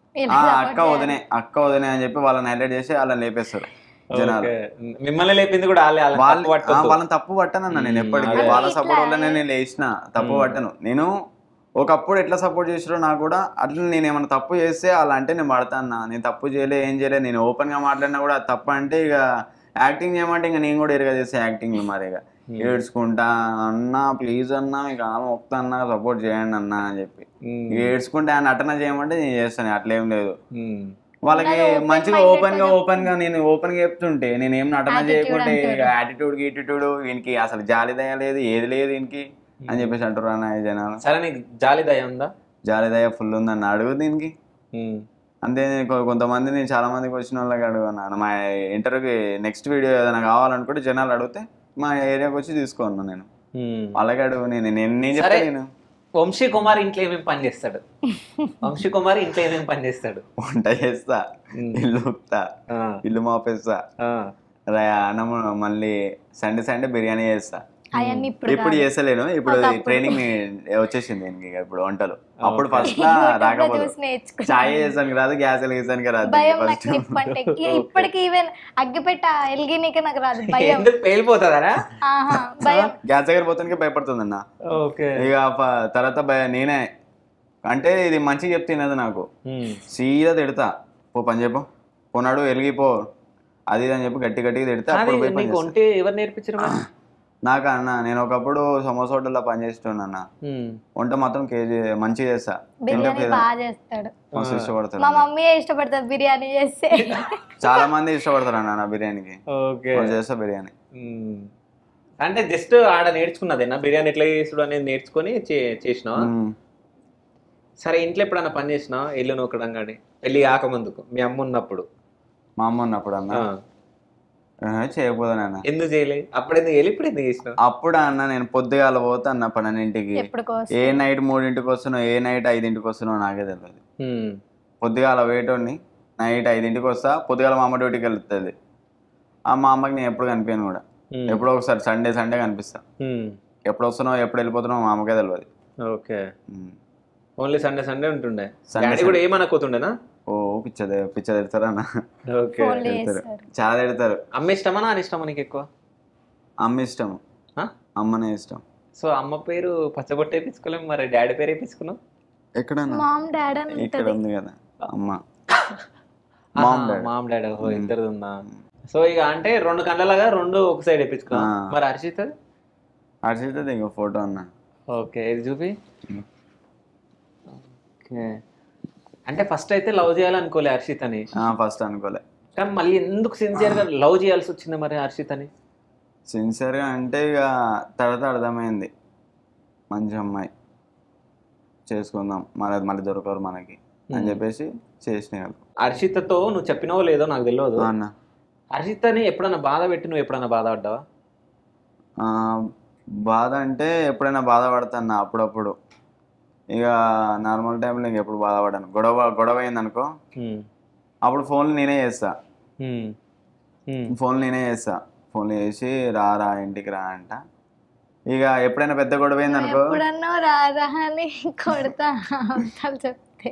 అక్క వదినే అక్క వదినే అని చెప్పి వాళ్ళని హైలైట్ చేసి వాళ్ళని లేపేస్తారు జనాలు. మిమ్మల్ని లేపింది కూడా వాళ్ళని తప్పు పట్టనన్నా నేను ఎప్పటికీ. వాళ్ళ సపోర్ట్ వల్ల నేను లేచిన తప్పు పట్టను. నేను ఒకప్పుడు ఎట్లా సపోర్ట్ చేసారో నాకు కూడా అట్లా నేను ఏమైనా తప్పు చేస్తే అలా అంటే నేను పడతాను. నేను తప్పు చేయలే ఏం చేయలే, నేను ఓపెన్గా మాట్లాడినా కూడా తప్పు అంటే ఇక యాక్టింగ్ చేయమంటే ఇంకా నేను కూడా ఎరగా చేస్తే యాక్టింగ్. మరి ఇక ఏడ్చుకుంటా అన్నా ప్లీజ్ అన్నా మీకు ఆమె ఒక్క అన్నా సపోర్ట్ చేయండి అన్నా అని చెప్పి ఏడ్చుకుంటే ఆయన నటన చేయమంటే నేను చేస్తాను. అట్లేం లేదు. వాళ్ళకి మంచిగా ఓపెన్ గా ఓపెన్ గా నేను ఓపెన్ గా చెప్తుంటే నేను ఏం నటన చేయకుంటే యాటిట్యూడ్ గిటిట్యూడ్ వీనికి అసలు జాలి దయ లేదు ఏది లేదు దీనికి అని చెప్పేసి అంటారు అన్న జనాలు. సరే నీకు జాలి దయ ఉందా? జాలి దయ ఫుల్ ఉందన్న. అడుగు దీనికి అంతే. కొంతమంది నేను చాలా మందికి వచ్చిన వాళ్ళకి అడుగున్నాను. మా ఇంటర్వ్యూకి నెక్స్ట్ వీడియో ఏదైనా కావాలనుకుంటే జనాలు అడిగితే మా ఏరియాకి వచ్చి తీసుకోను నేను. అలాగే అడుగు. నేను నేను చెప్తాను. నేను వంశీ కుమార్ ఇంట్లో ఏమేమి పని చేస్తాడు? వంశీ కుమార్ ఇంట్లో ఏమేమి పని చేస్తాడు? వంట చేస్తా, ఇల్లు ఉప్తా, ఇల్లు మాపేస్తా, అన్నం మళ్ళీ సండే సండే బిర్యానీ చేస్తా. ఇప్పుడు చేస్తలేను, ఇప్పుడు ట్రైనింగ్ వచ్చేసింది ఇప్పుడు వంటలు. అప్పుడు ఫస్ట్ లా రాకపోతే చాయ్ చేసానికి రాదు, గ్యాస్ వెలిగించడానికి రాదు. ఇప్పటికి ఈవెన్ అగ్గిపెట్ట ఎలిగినీకే నాకు రాదు. పేలిపోతుందా? గ్యాస్ దగ్గర పోతానికి భయపడుతుందన్న. ఇక తర్వాత నేనే అంటే ఇది మంచిగా చెప్తున్నది నాకు. సీదా తిడతా, పో పని చెప్పు, పోనాడు వెలిగిపో అది అని చెప్పి గట్టి గట్టిగా తిడతా. ఎవరు నేర్పించారు? నాకు అన్న నేను ఒకప్పుడు సమోసా హోటల్లో పనిచేస్తున్నా అన్న. వంట మాత్రం కేజీ మంచిగా చేస్తా. బిర్యానీ బాగా చేస్తాడు. మస్తు ఇష్టపడతాడు. మా మమ్మీ ఇష్టపడుతుంది బిర్యానీ చేస్తే. చాలా మంది ఇష్టపడతారు అన్న నా బిర్యానీకి. ఓకే చేస్తా బిర్యానీ. అంటే జస్ట్ ఆడ నేర్చుకున్నదేనా బిర్యానీ ఎట్లా చేసుడు అనేది నేర్చుకొని చేసినావా? సరే ఇంట్లో ఎప్పుడన్నా పని చేసినావా? ఇల్లు నూకడం కానీ పెళ్ళి కాకముందుకు మీ అమ్మ ఉన్నప్పుడు? మా అమ్మ ఉన్నప్పుడు అన్న చేయకపోదాను అన్న. ఎందుకు చేయలేదు? అప్పుడు ఎందుకు వెళ్ళి ఇప్పుడు ఎందుకు చేసినావు? అప్పుడు అన్న నేను పొద్దుగాల పోతా అన్న పన్నెండింటికి. ఏ నైట్ మూడింటికి వస్తున్నావు, ఏ నైట్ ఐదింటికి వస్తున్నావు నాకే తెలియదు. పొద్దుగాల వేయటోని నైట్ ఐదింటికి వస్తా. పొద్దుగాల మా అమ్మ డ్యూటీకి వెళ్తుంది. ఆ మా అమ్మకి నేను ఎప్పుడు కనిపించాను కూడా. ఎప్పుడో ఒకసారి సండే సండే కనిపిస్తా. ఎప్పుడు వస్తున్నావు ఎప్పుడు వెళ్ళిపోతున్నావు మా అమ్మకే తెలియదు. ఓకే, ఓన్లీ సండే సండే ఉంటుండే. సండే కూడా ఏమనుకోతుండేనా? ఓ పిచ్చ పిచ్చ తిడతారా అన్న. ఓకే, చాలా తిడతారు. అమ్మ ఇష్టమా నాన్న ఇష్టమా నీకు ఎక్కువ? అమ్మ ఇష్టం, అమ్మనే ఇష్టం. సో అమ్మ పేరు పచ్చబొట్టు వేయించుకోలేము, మరి డాడీ పేరు వేయించుకున్నావు? ఎక్కడ ఇక్కడ ఉంది కదా అమ్మ. మామ్ డాడీ ఇద్దరు ఉందా? సో ఇక అంటే రెండు కళ్ళలాగా రెండు ఒక సైడ్ వేయించుకున్నా. మరి హర్షిత్ హర్షిత్ ఇంకో ఫోటో అన్న. ఓకే, ఇది చూపి. ఓకే, అంటే ఫస్ట్ అయితే లవ్ చేయాలనుకోలే హర్షిత్ అని? ఫస్ట్ అనుకోలే, కానీ మళ్ళీ ఎందుకు సిన్సియర్గా లవ్ చేయాల్సి వచ్చింది మరి హర్షిత్ అని? సిన్సియర్గా అంటే ఇక తర్వాత అర్థమైంది మంచి అమ్మాయి చేసుకుందాం, మరి మళ్ళీ దొరకరు మనకి అని చెప్పేసి చేసిన. హర్షిత్తో నువ్వు చెప్పినావో లేదో నాకు తెలియదు అన్న. హర్షిత్ అని ఎప్పుడన్నా బాధ పెట్టి నువ్వు ఎప్పుడన్నా బాధపడ్డావా? బాధ అంటే ఎప్పుడైనా బాధపడతాను అప్పుడప్పుడు. ఇక నార్మల్ టైంలో ఇంక ఎప్పుడు బాధపడాను. గొడవ గొడవ అయింది అనుకో, అప్పుడు ఫోన్లు నేనే చేస్తా. ఫోన్లు నేనే చేస్తా ఫోన్లు చేసి రా రా ఇంటికి రా అంట. ఇక ఎప్పుడైనా పెద్ద గొడవ అయింది అనుకో, చెప్తే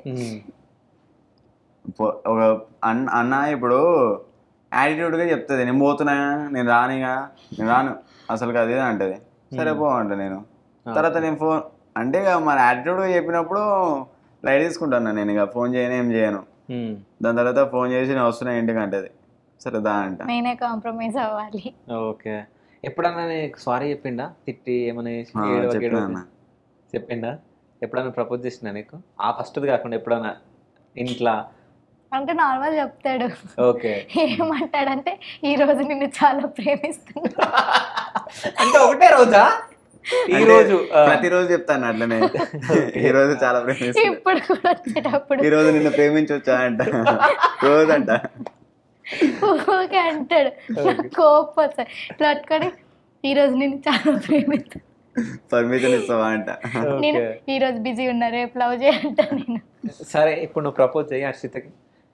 ఒక అన్న అన్న ఇప్పుడు యాటిట్యూడ్గా చెప్తుంది, నేను పోతున్నా నేను రానిగా నేను రాను అసలు అది అంటది. సరే పో అంట నేను. తర్వాత నేను ఫోన్ అంటే ఇక మన యాటిట్యూడ్గా చెప్పినప్పుడు లైట్ తీసుకుంటాను నేను. ఇక ఫోన్ చేయను ఏం చేయను. దాని తర్వాత ఫోన్ చేసి నేను వస్తున్నా ఇంటికి అంటది. సరే దా అంట. నేనే కాంప్రమైజ్ అవ్వాలి. ఓకే, ఎప్పుడన్నా నీకు సారీ చెప్పిండా? తిట్టి ఏమైనా చెప్పిండా? ఎప్పుడన్నా ప్రపోజ్ చేసినా నీకు? ఆ ఫస్ట్ది కాకుండా ఎప్పుడన్నా ఇంట్లో? అంటే నార్మల్ చెప్తాడు. ఓకే, ఏమంటాడంటే ఈ రోజు నిన్ను చాలా ప్రేమిస్తున్నా. అంటే ఒకటే రోజా? ఈ రోజు ప్రతిరోజు చెప్తాను అట్లనే. ఈ రోజు చాలా ప్రేమిస్తా, ఇప్పుడు కూడా వచ్చేటప్పుడు ఈ రోజు నిన్ను ప్రేమించొచ్చా అంట రోజు అంట. ఓకే అంటాడు. కోపం వస్తాయి ఇట్లా పట్టుకొని ఈ రోజు నేను చాలా ప్రేమిస్తా, పర్మిషన్ ఇస్తావా అంట. నేను ఈ రోజు బిజీ ఉన్నా రేపు లవ్ చేయంట నేను. సరే ఇప్పుడు నువ్వు ప్రపోజ్ చేయి హర్షితకి.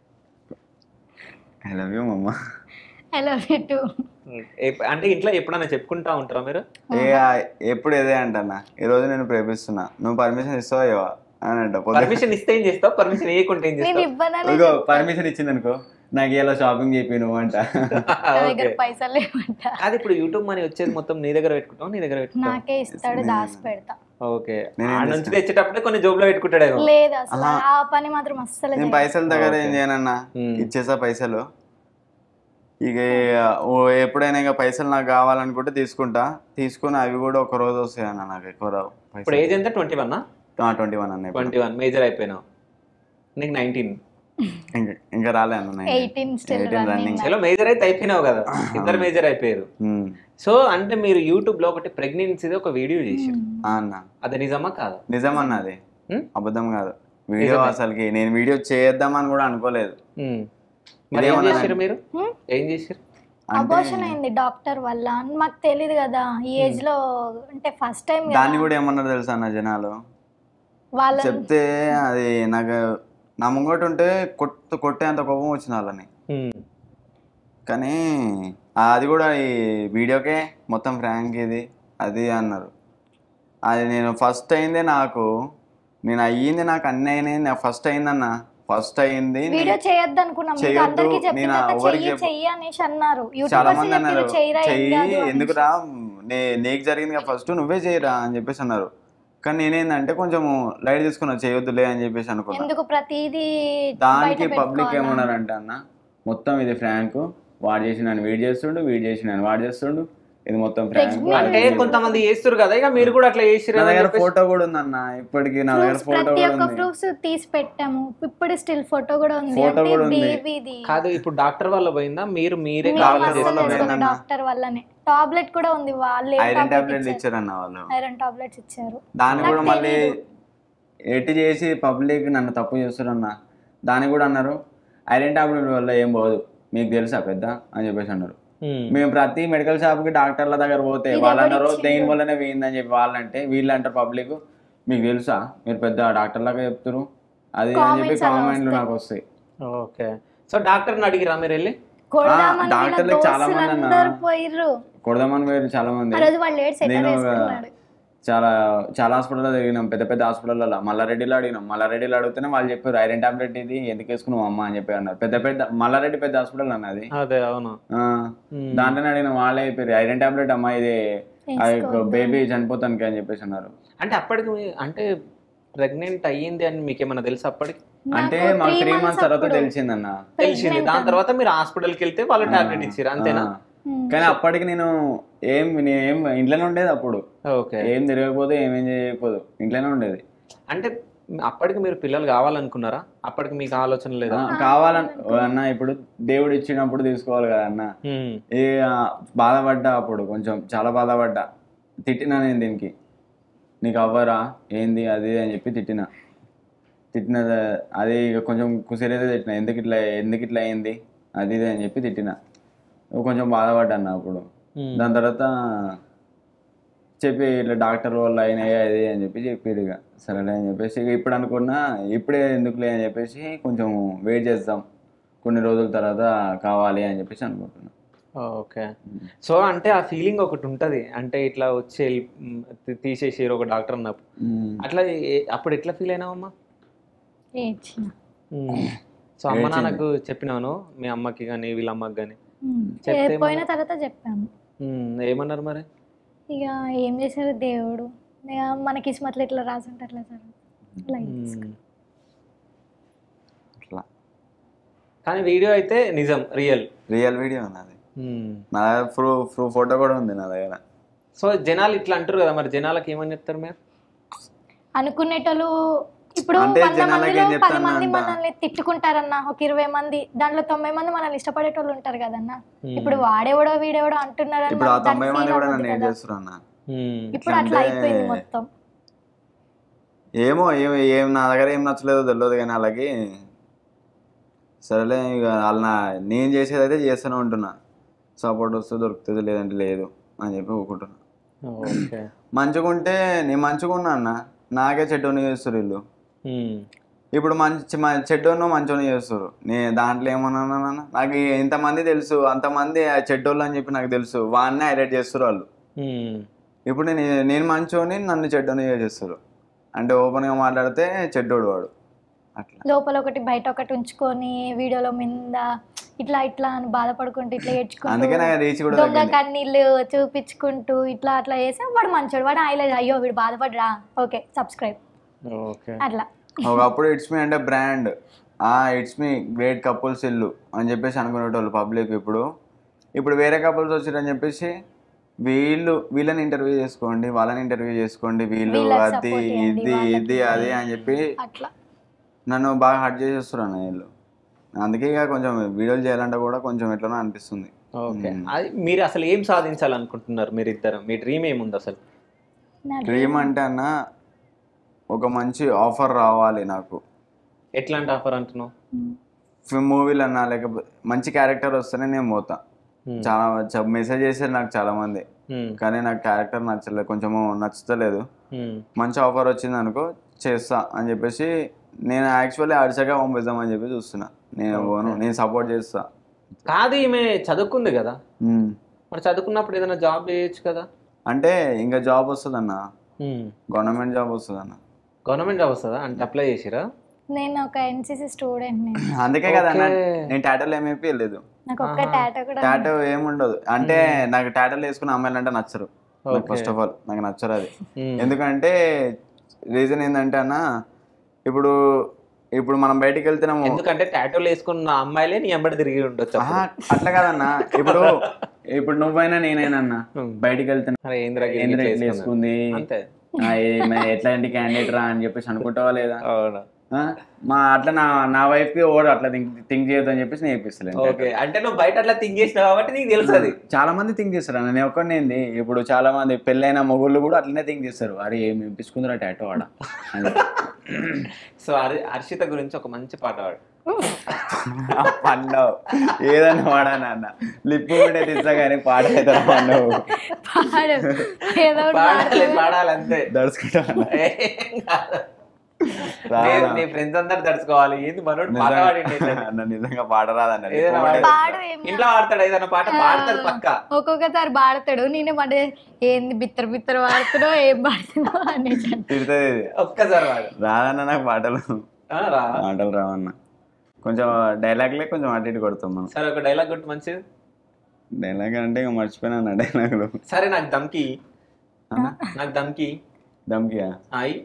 I love you mumma. I love you too. అంటే ఇంట్లో ఎప్పుడన్నా చెప్పుకుంటా ఉంటారా మీరు? ఎప్పుడు ఇదే అంటన్నా, ఈ రోజు నేను ప్రేమిస్తున్నా నువ్వు పర్మిషన్ ఇస్తావా ఇవ్వవా అని అంట. పర్మిషన్ ఇస్తే ఏం చేస్తావు? పర్మిషన్ ఇవ్వకుంటే ఏం చేస్తావు? పర్మిషన్ ఇచ్చింది అనుకో, నాకు ఇలా షాపింగ్ చెప్పి నువ్వు అంట. పైసలు లేవంట. అది ఇప్పుడు యూట్యూబ్ మనీ వచ్చేది మొత్తం నీ దగ్గర పెట్టుకుంటావు? నీ దగ్గర పెట్టుకుంటా? నాకే ఇస్తాడు, దాచి పెడతా. ఓకే, ఆ నుంచి తెచ్చేటప్పుడే కొన్ని జోబులో పెట్టుకుంటాడు. లేదు అసలు ఆ పని మాత్రం అస్సలు. నేను పైసల దగ్గర ఏం చేయనన్నా, ఇచ్చేసా పైసలు. ఇక ఎప్పుడైనా ఇక పైసలు నాకు కావాలనుకుంటే తీసుకుంటా. తీసుకుని అవి కూడా ఒక రోజు వస్తాయి అన్న నాకు ఎక్కువ రావు. ఇప్పుడు ఏజ్ ఎంత? ట్వంటీ వన్ ట్వంటీ వన్ అన్న. ట్వంటీ వన్ మేజర్ అయిపోయినావు. నీకు నైన్టీన్ ఇంకా రాలే అన్న. మేజర్ అయితే అయిపోయినావు కదా, ఇద్దరు మేజర్ అయిపోయారు. సో అంటే మీరు యూట్యూబ్ లో ఒకటి ప్రెగ్నెన్సీది ఒక వీడియో చేశారు అన్న. అది నిజమా కాదు? నిజం అన్న, అది అబద్ధం కాదు. వీడియో అసలుకి నేను వీడియో చేద్దామని కూడా అనుకోలేదు. ఏం చేశారు మీరు? ఏం చేశారు? అబోర్షన్ అయింది డాక్టర్ వల్ల. మాకు తెలియదు కదా ఈ ఏజ్ లో, అంటే ఫస్ట్ టైం. దాన్ని కూడా ఏమన్నారు తెలుసా అన్న జనాలు, వాళ్ళు చెప్తే అది నాకు నా ముంగట ఉంటే కొట్టు కొట్టే అంత కోపం వచ్చింది వాళ్ళని. కానీ అది కూడా ఈ వీడియోకే మొత్తం ఫ్రాంక్ ఇది అది అన్నారు. అది నేను ఫస్ట్ అయిందే నాకు, నేను అయ్యింది నాకు అన్నీ అయినాయి. నాకు ఫస్ట్ అయిందన్న, ఫస్ట్ అయింది. వీడియో చేయొద్దు అనుకున్నాం, చాలా మంది అన్నారు చెయ్యి ఎందుకురా నీకు జరిగింది ఫస్ట్ నువ్వే చేయరా అని చెప్పేసి అన్నారు. కానీ నేనేందంటే కొంచెం లైట్ తీసుకున్నా, చేయొద్దులే అని చెప్పేసి అనుకున్నా. దానికి పబ్లిక్ ఏమన్నారంటే అన్న మొత్తం ఇది ఫ్రాంక్, వాడు చేసి నన్ను వీడి చేస్తుండు, వీడి చేసి నన్ను వాడు చేస్తుండు, ఇది మొత్తం ప్రాంక్. అంటే కొంతమంది చేస్తారు కదా, ఇక మీరు కూడా అట్లా చేసిరు. నా దగ్గర ఫోటో కూడా ఉంది అన్న, ఇప్పటికి నా దగ్గర ఫోటో ప్రతి కూడా ఒక్క ఉంది. ప్రూఫ్స్ తీసి పెట్టాము, ఇప్పుడు స్టిల్ ఫోటో కూడా ఉంది. ఫోటో కూడా ఉంది. బేబీది కాదు, ఇప్పుడు డాక్టర్ వల్ల పోయిందా మీరు మీరే డాక్టర్ వల్లనే. టాబ్లెట్ కూడా ఉంది, వాళ్ళు ఐరన్ టాబ్లెట్ ఇచ్చారు అన్న వాళ్ళు. ఐరన్ టాబ్లెట్స్ ఇచ్చారు. దాన్ని కూడా మళ్ళీ ఎట్టి చేసి పబ్లిక్ నన్ను తప్పు చేస్తారు అన్న. దాన్ని కూడా అన్నారు ఐరన్ టాబ్లెట్ వల్ల ఏం పోదు, మీకు తెలుసా పెద్ద అని చెప్పేసి అన్నారు. మేము ప్రతి మెడికల్ షాప్ కి డాక్టర్ల దగ్గర పోతే వాళ్ళు అన్నారు దేని వల్లనే పోయిందని చెప్పి వాళ్ళంటే, వీళ్ళు అంటారు పబ్లిక్ మీకు తెలుసా మీరు పెద్ద డాక్టర్ లాగా చెప్తారు అది అని చెప్పి కామెంట్లు నాకు వస్తాయి. ఓకే, సో డాక్టర్ని అడిగిరా మీరు వెళ్ళి? డాక్టర్లకు చాలా మంది అన్న కొడదామని పోయారు చాలా మంది. నేను చాలా చాలా హాస్పిటల్లో తిరిగినాం, పెద్ద పెద్ద హాస్పిటల్లో. మల్లారెడ్డిలో అడిగినాం, మల్లారెడ్డిలో అడిగితేనే వాళ్ళు చెప్పారు ఐరన్ టాబ్లెట్ ఇది ఎందుకు వేసుకున్నాం అమ్మ అని చెప్పి అన్నారు. పెద్ద పెద్ద మల్లారెడ్డి పెద్ద హాస్పిటల్ అన్నది. అదే అవును, దాంట్లోనే అడిగిన వాళ్ళే చెప్పారు ఐరన్ టాబ్లెట్ అమ్మా ఇది బేబీ చనిపోతానికి అని చెప్పేసి అన్నారు. అంటే అప్పటికి అంటే ప్రెగ్నెంట్ అయ్యింది అని మీకు ఏమన్నా తెలుసు అప్పటికి? అంటే మాకు త్రీ మంత్స్ తర్వాత తెలిసిందన్న. తెలిసింది, దాని తర్వాత మీరు హాస్పిటల్కి వెళ్తే వాళ్ళు టాబ్లెట్ ఇచ్చారు అంతేనా? కానీ అప్పటికి నేను ఏం ఏం ఇంట్లోనే ఉండేది అప్పుడు. ఓకే, ఏం తిరగకపోతే ఏమేం చేయకపోదు, ఇంట్లోనే ఉండేది. అంటే అప్పటికి మీరు పిల్లలు కావాలనుకున్నారా? అప్పటికి మీకు ఆలోచన లేదా? కావాలని అన్న, ఇప్పుడు దేవుడు ఇచ్చినప్పుడు తీసుకోవాలి కదా అన్న. ఏ బాధపడ్డా అప్పుడు, కొంచెం చాలా బాధపడ్డా. తిట్టినా నేను దీనికి, నీకు అవ్వరా ఏంది అది అని చెప్పి తిట్టిన తిట్టిన అది కొంచెం కుసిరైతే తిట్టిన, ఎందుకు ఇట్లా ఎందుకు ఇట్లా అయింది అది ఇది అని చెప్పి తిట్టిన. కొంచెం బాధపడ్డాను అప్పుడు. దాని తర్వాత చెప్పి ఇట్లా డాక్టర్ వల్ల అయినాయి అది అని చెప్పి చెప్పారు. ఇక సరేలే అని చెప్పేసి ఇప్పుడు అనుకున్నా ఇప్పుడే ఎందుకులే అని చెప్పేసి కొంచెం వెయిట్ చేద్దాం, కొన్ని రోజుల తర్వాత కావాలి అని చెప్పేసి అనుకుంటున్నా. ఓకే, సో అంటే ఆ ఫీలింగ్ ఒకటి ఉంటుంది, అంటే ఇట్లా వచ్చి తీసేసారు ఒక డాక్టర్ అన్నప్పుడు. అట్లా అప్పుడు ఎట్లా ఫీల్ అయినావమ్మా? సో అమ్మ నాన్నకు చెప్పినాను, మీ అమ్మకి కానీ వీళ్ళ అమ్మకి కానీ? పోయిన తర్వాత చెప్పాము. ఏమన్నారు మరి? ఇక ఏం చేశారు దేవుడు, ఇక మన కిస్మత్లో ఇట్లా రాసుంటే అట్లా సార్. కానీ వీడియో అయితే నిజం, రియల్ రియల్ వీడియో ఉన్నది నా దగ్గర, ప్రూఫ్ ఫోటో కూడా ఉంది నా దగ్గర. సో జనాలు ఇట్లా అంటారు కదా, మరి జనాలకి ఏమని చెప్తారు మీరు? అనుకునేటోళ్ళు ఇప్పుడు వంద మందిలో పది మంది మనల్ని తిట్టుకుంటారన్న, ఒక ఇరవై మంది దాంట్లో తొంభై మంది మనల్ని ఇష్టపడేటోళ్ళు ఉంటారు కదన్నా. ఇప్పుడు వాడేవాడో వీడేవాడో అంటున్నారు, ఇప్పుడు అట్లా అయిపోయింది మొత్తం. ఏమో ఏం నా దగ్గర ఏం నచ్చలేదో తెలియదు కానీ అలాగే సరేలే ఇక వాళ్ళ నేను చేసేది అయితే చేస్తూనే ఉంటున్నా, సపోర్ట్ వస్తే దొరుకుతుంది లేదంటే లేదు అని చెప్పి ఊరుకుంటున్నా. మంచిగా ఉంటే నేను మంచిగా ఉన్నా అన్న, నాకే చెడ్డోని చేస్తారు వీళ్ళు. ఇప్పుడు మంచి చెడ్డోను మంచోని చేస్తారు, నేను దాంట్లో ఏమన్నా నాకు ఇంతమంది తెలుసు, అంతమంది చెడ్డోళ్ళు అని చెప్పి నాకు తెలుసు, వాడినే హైలైట్ చేస్తారు వాళ్ళు. ఇప్పుడు నేను నేను మంచోని నన్ను చెడ్డోని చేసేస్తారు, అంటే ఓపెన్గా మాట్లాడితే చెడ్డోడు వాడు. అట్లా లోపల ఒకటి బయట ఒకటి ఉంచుకొని వీడియోలో మీద ఇట్లా ఇట్లా అని బాధపడుకుంటూ ఇట్లా ఏడ్చుకుంటూ దొంగ కన్నీళ్ళు చూపించుకుంటూ ఇట్లా అట్లా చేస్తే వాడు మంచోడు, వాడు హైలైట్ అయ్యో వీడు బాధపడరా ఓకే సబ్స్క్రైబ్ అట్లా. ఒకప్పుడు ఇట్స్ మీ అంటే brand, it's me great couples ఇల్లు అని చెప్పేసి అనుకునేటోళ్ళు పబ్లిక్. ఇప్పుడు ఇప్పుడు వేరే కపుల్స్ వచ్చారని చెప్పేసి వీళ్ళు వీళ్ళని ఇంటర్వ్యూ చేసుకోండి, వాళ్ళని ఇంటర్వ్యూ చేసుకోండి, వీళ్ళు అది ఇది ఇది అది అని చెప్పి నన్ను బాగా హర్ట్ చేసేస్తారు అన్న వీళ్ళు. అందుకే ఇక కొంచెం వీడియోలు చేయాలంటే కూడా కొంచెం ఎట్లనో అనిపిస్తుంది. ఓకే, మీరు అసలు ఏం సాధించాలనుకుంటున్నారు మీరు ఇద్దరు? మీ డ్రీమ్ ఏముంది అసలు? డ్రీమ్ అంటే అన్న ఒక మంచి ఆఫర్ రావాలి నాకు. ఎట్లాంటి ఆఫర్ అంటున్నావు? మూవీలు అన్నా లేకపోతే మంచి క్యారెక్టర్ వస్తేనే నేను పోతా. చాలా మెసేజ్ చేశారు నాకు చాలా మంది, కానీ నాకు క్యారెక్టర్ నచ్చలేదు, కొంచెము నచ్చుతలేదు. మంచి ఆఫర్ వచ్చింది అనుకో చేస్తా అని చెప్పేసి నేను యాక్చువల్లీ అడిచగా పంపిద్దాం అని చెప్పి చూస్తున్నా. నేను పోను, నేను సపోర్ట్ చేస్తా. కాదు ఈమె చదువుకుంది కదా, మరి చదువుకున్నప్పుడు ఏదైనా జాబ్ చేయొచ్చు కదా. అంటే ఇంకా జాబ్ వస్తుంది అన్న, గవర్నమెంట్ జాబ్ వస్తుంది అన్న. గవర్నమెంట్ జాబ్ వస్తుందా? అంటే అప్లై చేసిరా? నేను ఒక ఎన్సీసీ స్టూడెంట్, అందుకే కదా నేను టాటోలు ఏమీ వేయలేదు. టాటో ఏముండదు అంటే నాకు టాటోలు వేసుకున్న అమ్మాయిలు అంటే నచ్చరు. ఫస్ట్ ఆఫ్ ఆల్ నాకు నచ్చరు అది. ఎందుకంటే రీజన్ ఏంటంటే అన్న, ఇప్పుడు ఇప్పుడు మనం బయటికి వెళ్తున్నాము, ఎందుకంటే టాటోలు వేసుకున్న అమ్మాయిలే నీ ఎంబడి తిరిగి ఉండొచ్చు. అట్లా కాదన్నా, ఇప్పుడు ఇప్పుడు నువ్వైనా నేనైనా అన్న బయటికి వెళ్తున్నా అరే ఏంద్రా గిరి ఏంద్రా ఇట్లా ఇట్లా వేసుకుంది? వేసుకుంది అంతే. ఆ, ఏమే ఎట్లాంటి క్యాండిడేట్ రా అని చెప్పేసి అనుకుంటావా లేదా? అవునా. ఆ, మా అట్లా నా నా వైఫ్ కి ఓడు అట్లా థింక్ థింక్ చేయొద్దు అని చెప్పేసి నేను చెప్పిస్తలేను. ఓకే, అంటే నువ్వు బయట అట్లా థింక్ చేసినావు కాబట్టి నీకు తెలుసు అది. చాలా మంది థింక్ చేస్తారు అన్న, నేను ఒక్కడిని ఏంది ఇప్పుడు చాలా మంది పెళ్ళైన మొగుళ్ళు కూడా అట్లనే థింక్ చేస్తారు, అరే ఏమి వినిపించుకుందిరా టాటో ఆడ అని. సో హరి హర్షిత గురించి ఒక మంచి పాట పాడు. పన్నావు ఏదన్నా వాడానా అన్న, లిప్పు కూడా తీస్తా కానీ పాట అవుతా పన్నావు. పాడు ఏదో ఒకటి పాడాలి పాడు. పాడాలి అంతే. దడుచుకుంటా నీ ఫ్రెండ్స్ అందరు తడుచుకోవాలి. ఏంది మనోడు పాట పాడిండు ఇట్లా. అన్న నిజంగా పాట రాదన్న. ఏదైనా పాడు. పాడు ఏం ఇంట్లో పాడతాడు ఏదైనా పాట పాడతాడు పక్క. ఒక్కొక్కసారి పాడతాడు, నేనే మాట ఏంది బిత్తర బిత్తర పాడుతున్నావు ఏం పాడుతున్నావు అనేసి తిడుతుంది ఇది. ఒక్కసారి పాడు. రాదన్న నాకు పాటలు ఆ, రా. పాటలు రావన్న, కొంచెం డైలాగ్లే కొంచెం అటు ఇటు కొడతాం మనం. సరే ఒక డైలాగ్ కొట్టు మంచిది. డైలాగ్ అంటే ఇంకా మర్చిపోయినా అన్న డైలాగులు. సరే నాకు దమ్కి నాకు దమ్కి దమ్కియా అయి.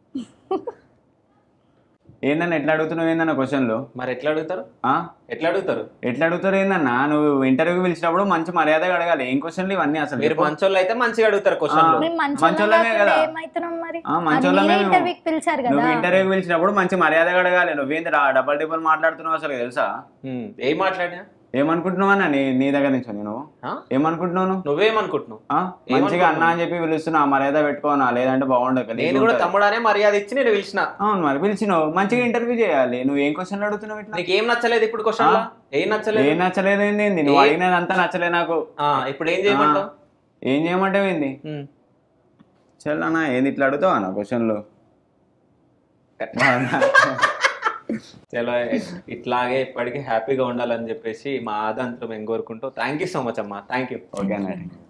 ఏందన్న ఎట్లా అడుగుతున్నావు ఏందన్న క్వశ్చన్లు? మరి ఎట్లా అడుగుతారు ఆ? ఎట్లా అడుగుతారు ఎట్లా అడుగుతారు ఏందన్నా? నువ్వు ఇంటర్వ్యూ పిలిచినప్పుడు మంచి మర్యాదగా అడగాలి. ఏం క్వశ్చన్లు ఇవన్నీ అసలు? మీరు మంచోళ్ళు అయితే మంచిగా అడుగుతారు క్వశ్చన్లు. మేము మంచోళ్ళమే కదా. మంచి ఏమైతున్నాం మరి? ఆ, మంచోళ్ళమే మేము. ఇంటర్వ్యూకి పిలిచారు కదా. నువ్వు ఇంటర్వ్యూ పిలిచినప్పుడు మంచి మర్యాదగా అడగాలి. నువ్వేంది రా డబల్ డబల్ మాట్లాడుతున్నావు అసలు తెలుసా? ఉమ్, ఏం మాట్లాడినా ఏమనుకుంటున్నావు అన్న నీ నీ దగ్గర నుంచి నేను ఆ? ఏమనుకుంటున్నావు నువ్వు? నువ్వేమనుకుంటున్నావు? ఆ? మంచిగా అన్న అని చెప్పి పిలుస్తున్నా, మర్యాద పెట్టుకోనా లేదంటే బాగుండదు. నేను కూడా తమ్ముడానే మర్యాద ఇచ్చి నేను పిలిచిన. అవును మరి పిలిచినావు, మంచిగా ఇంటర్వ్యూ చేయాలి. నువ్వు ఏం క్వశ్చన్ అడుగుతున్నావు ఇట్లా? నీకు ఏం నచ్చలేదు ఇప్పుడు క్వశ్చన్? ఏం నచ్చలేదు? ఏం నచ్చలేదు ఏంది? నువ్వు అడిగినదంతా నచ్చలేదు నాకు. ఆ, ఇప్పుడు ఏం చేయమంటావు? ఏం చేయమంటావు ఏంది? ఉమ్. చల్లనా ఏంది ఇట్లా అడుగుతావు అన్న క్వశ్చన్లు? చలో ఇట్లాగే ఇప్పటికీ హ్యాపీగా ఉండాలని చెప్పేసి మా ఆదంతరం మేము కోరుకుంటూ థ్యాంక్ యూ సో మచ్ అమ్మా. Thank you. ఓకే అన్న.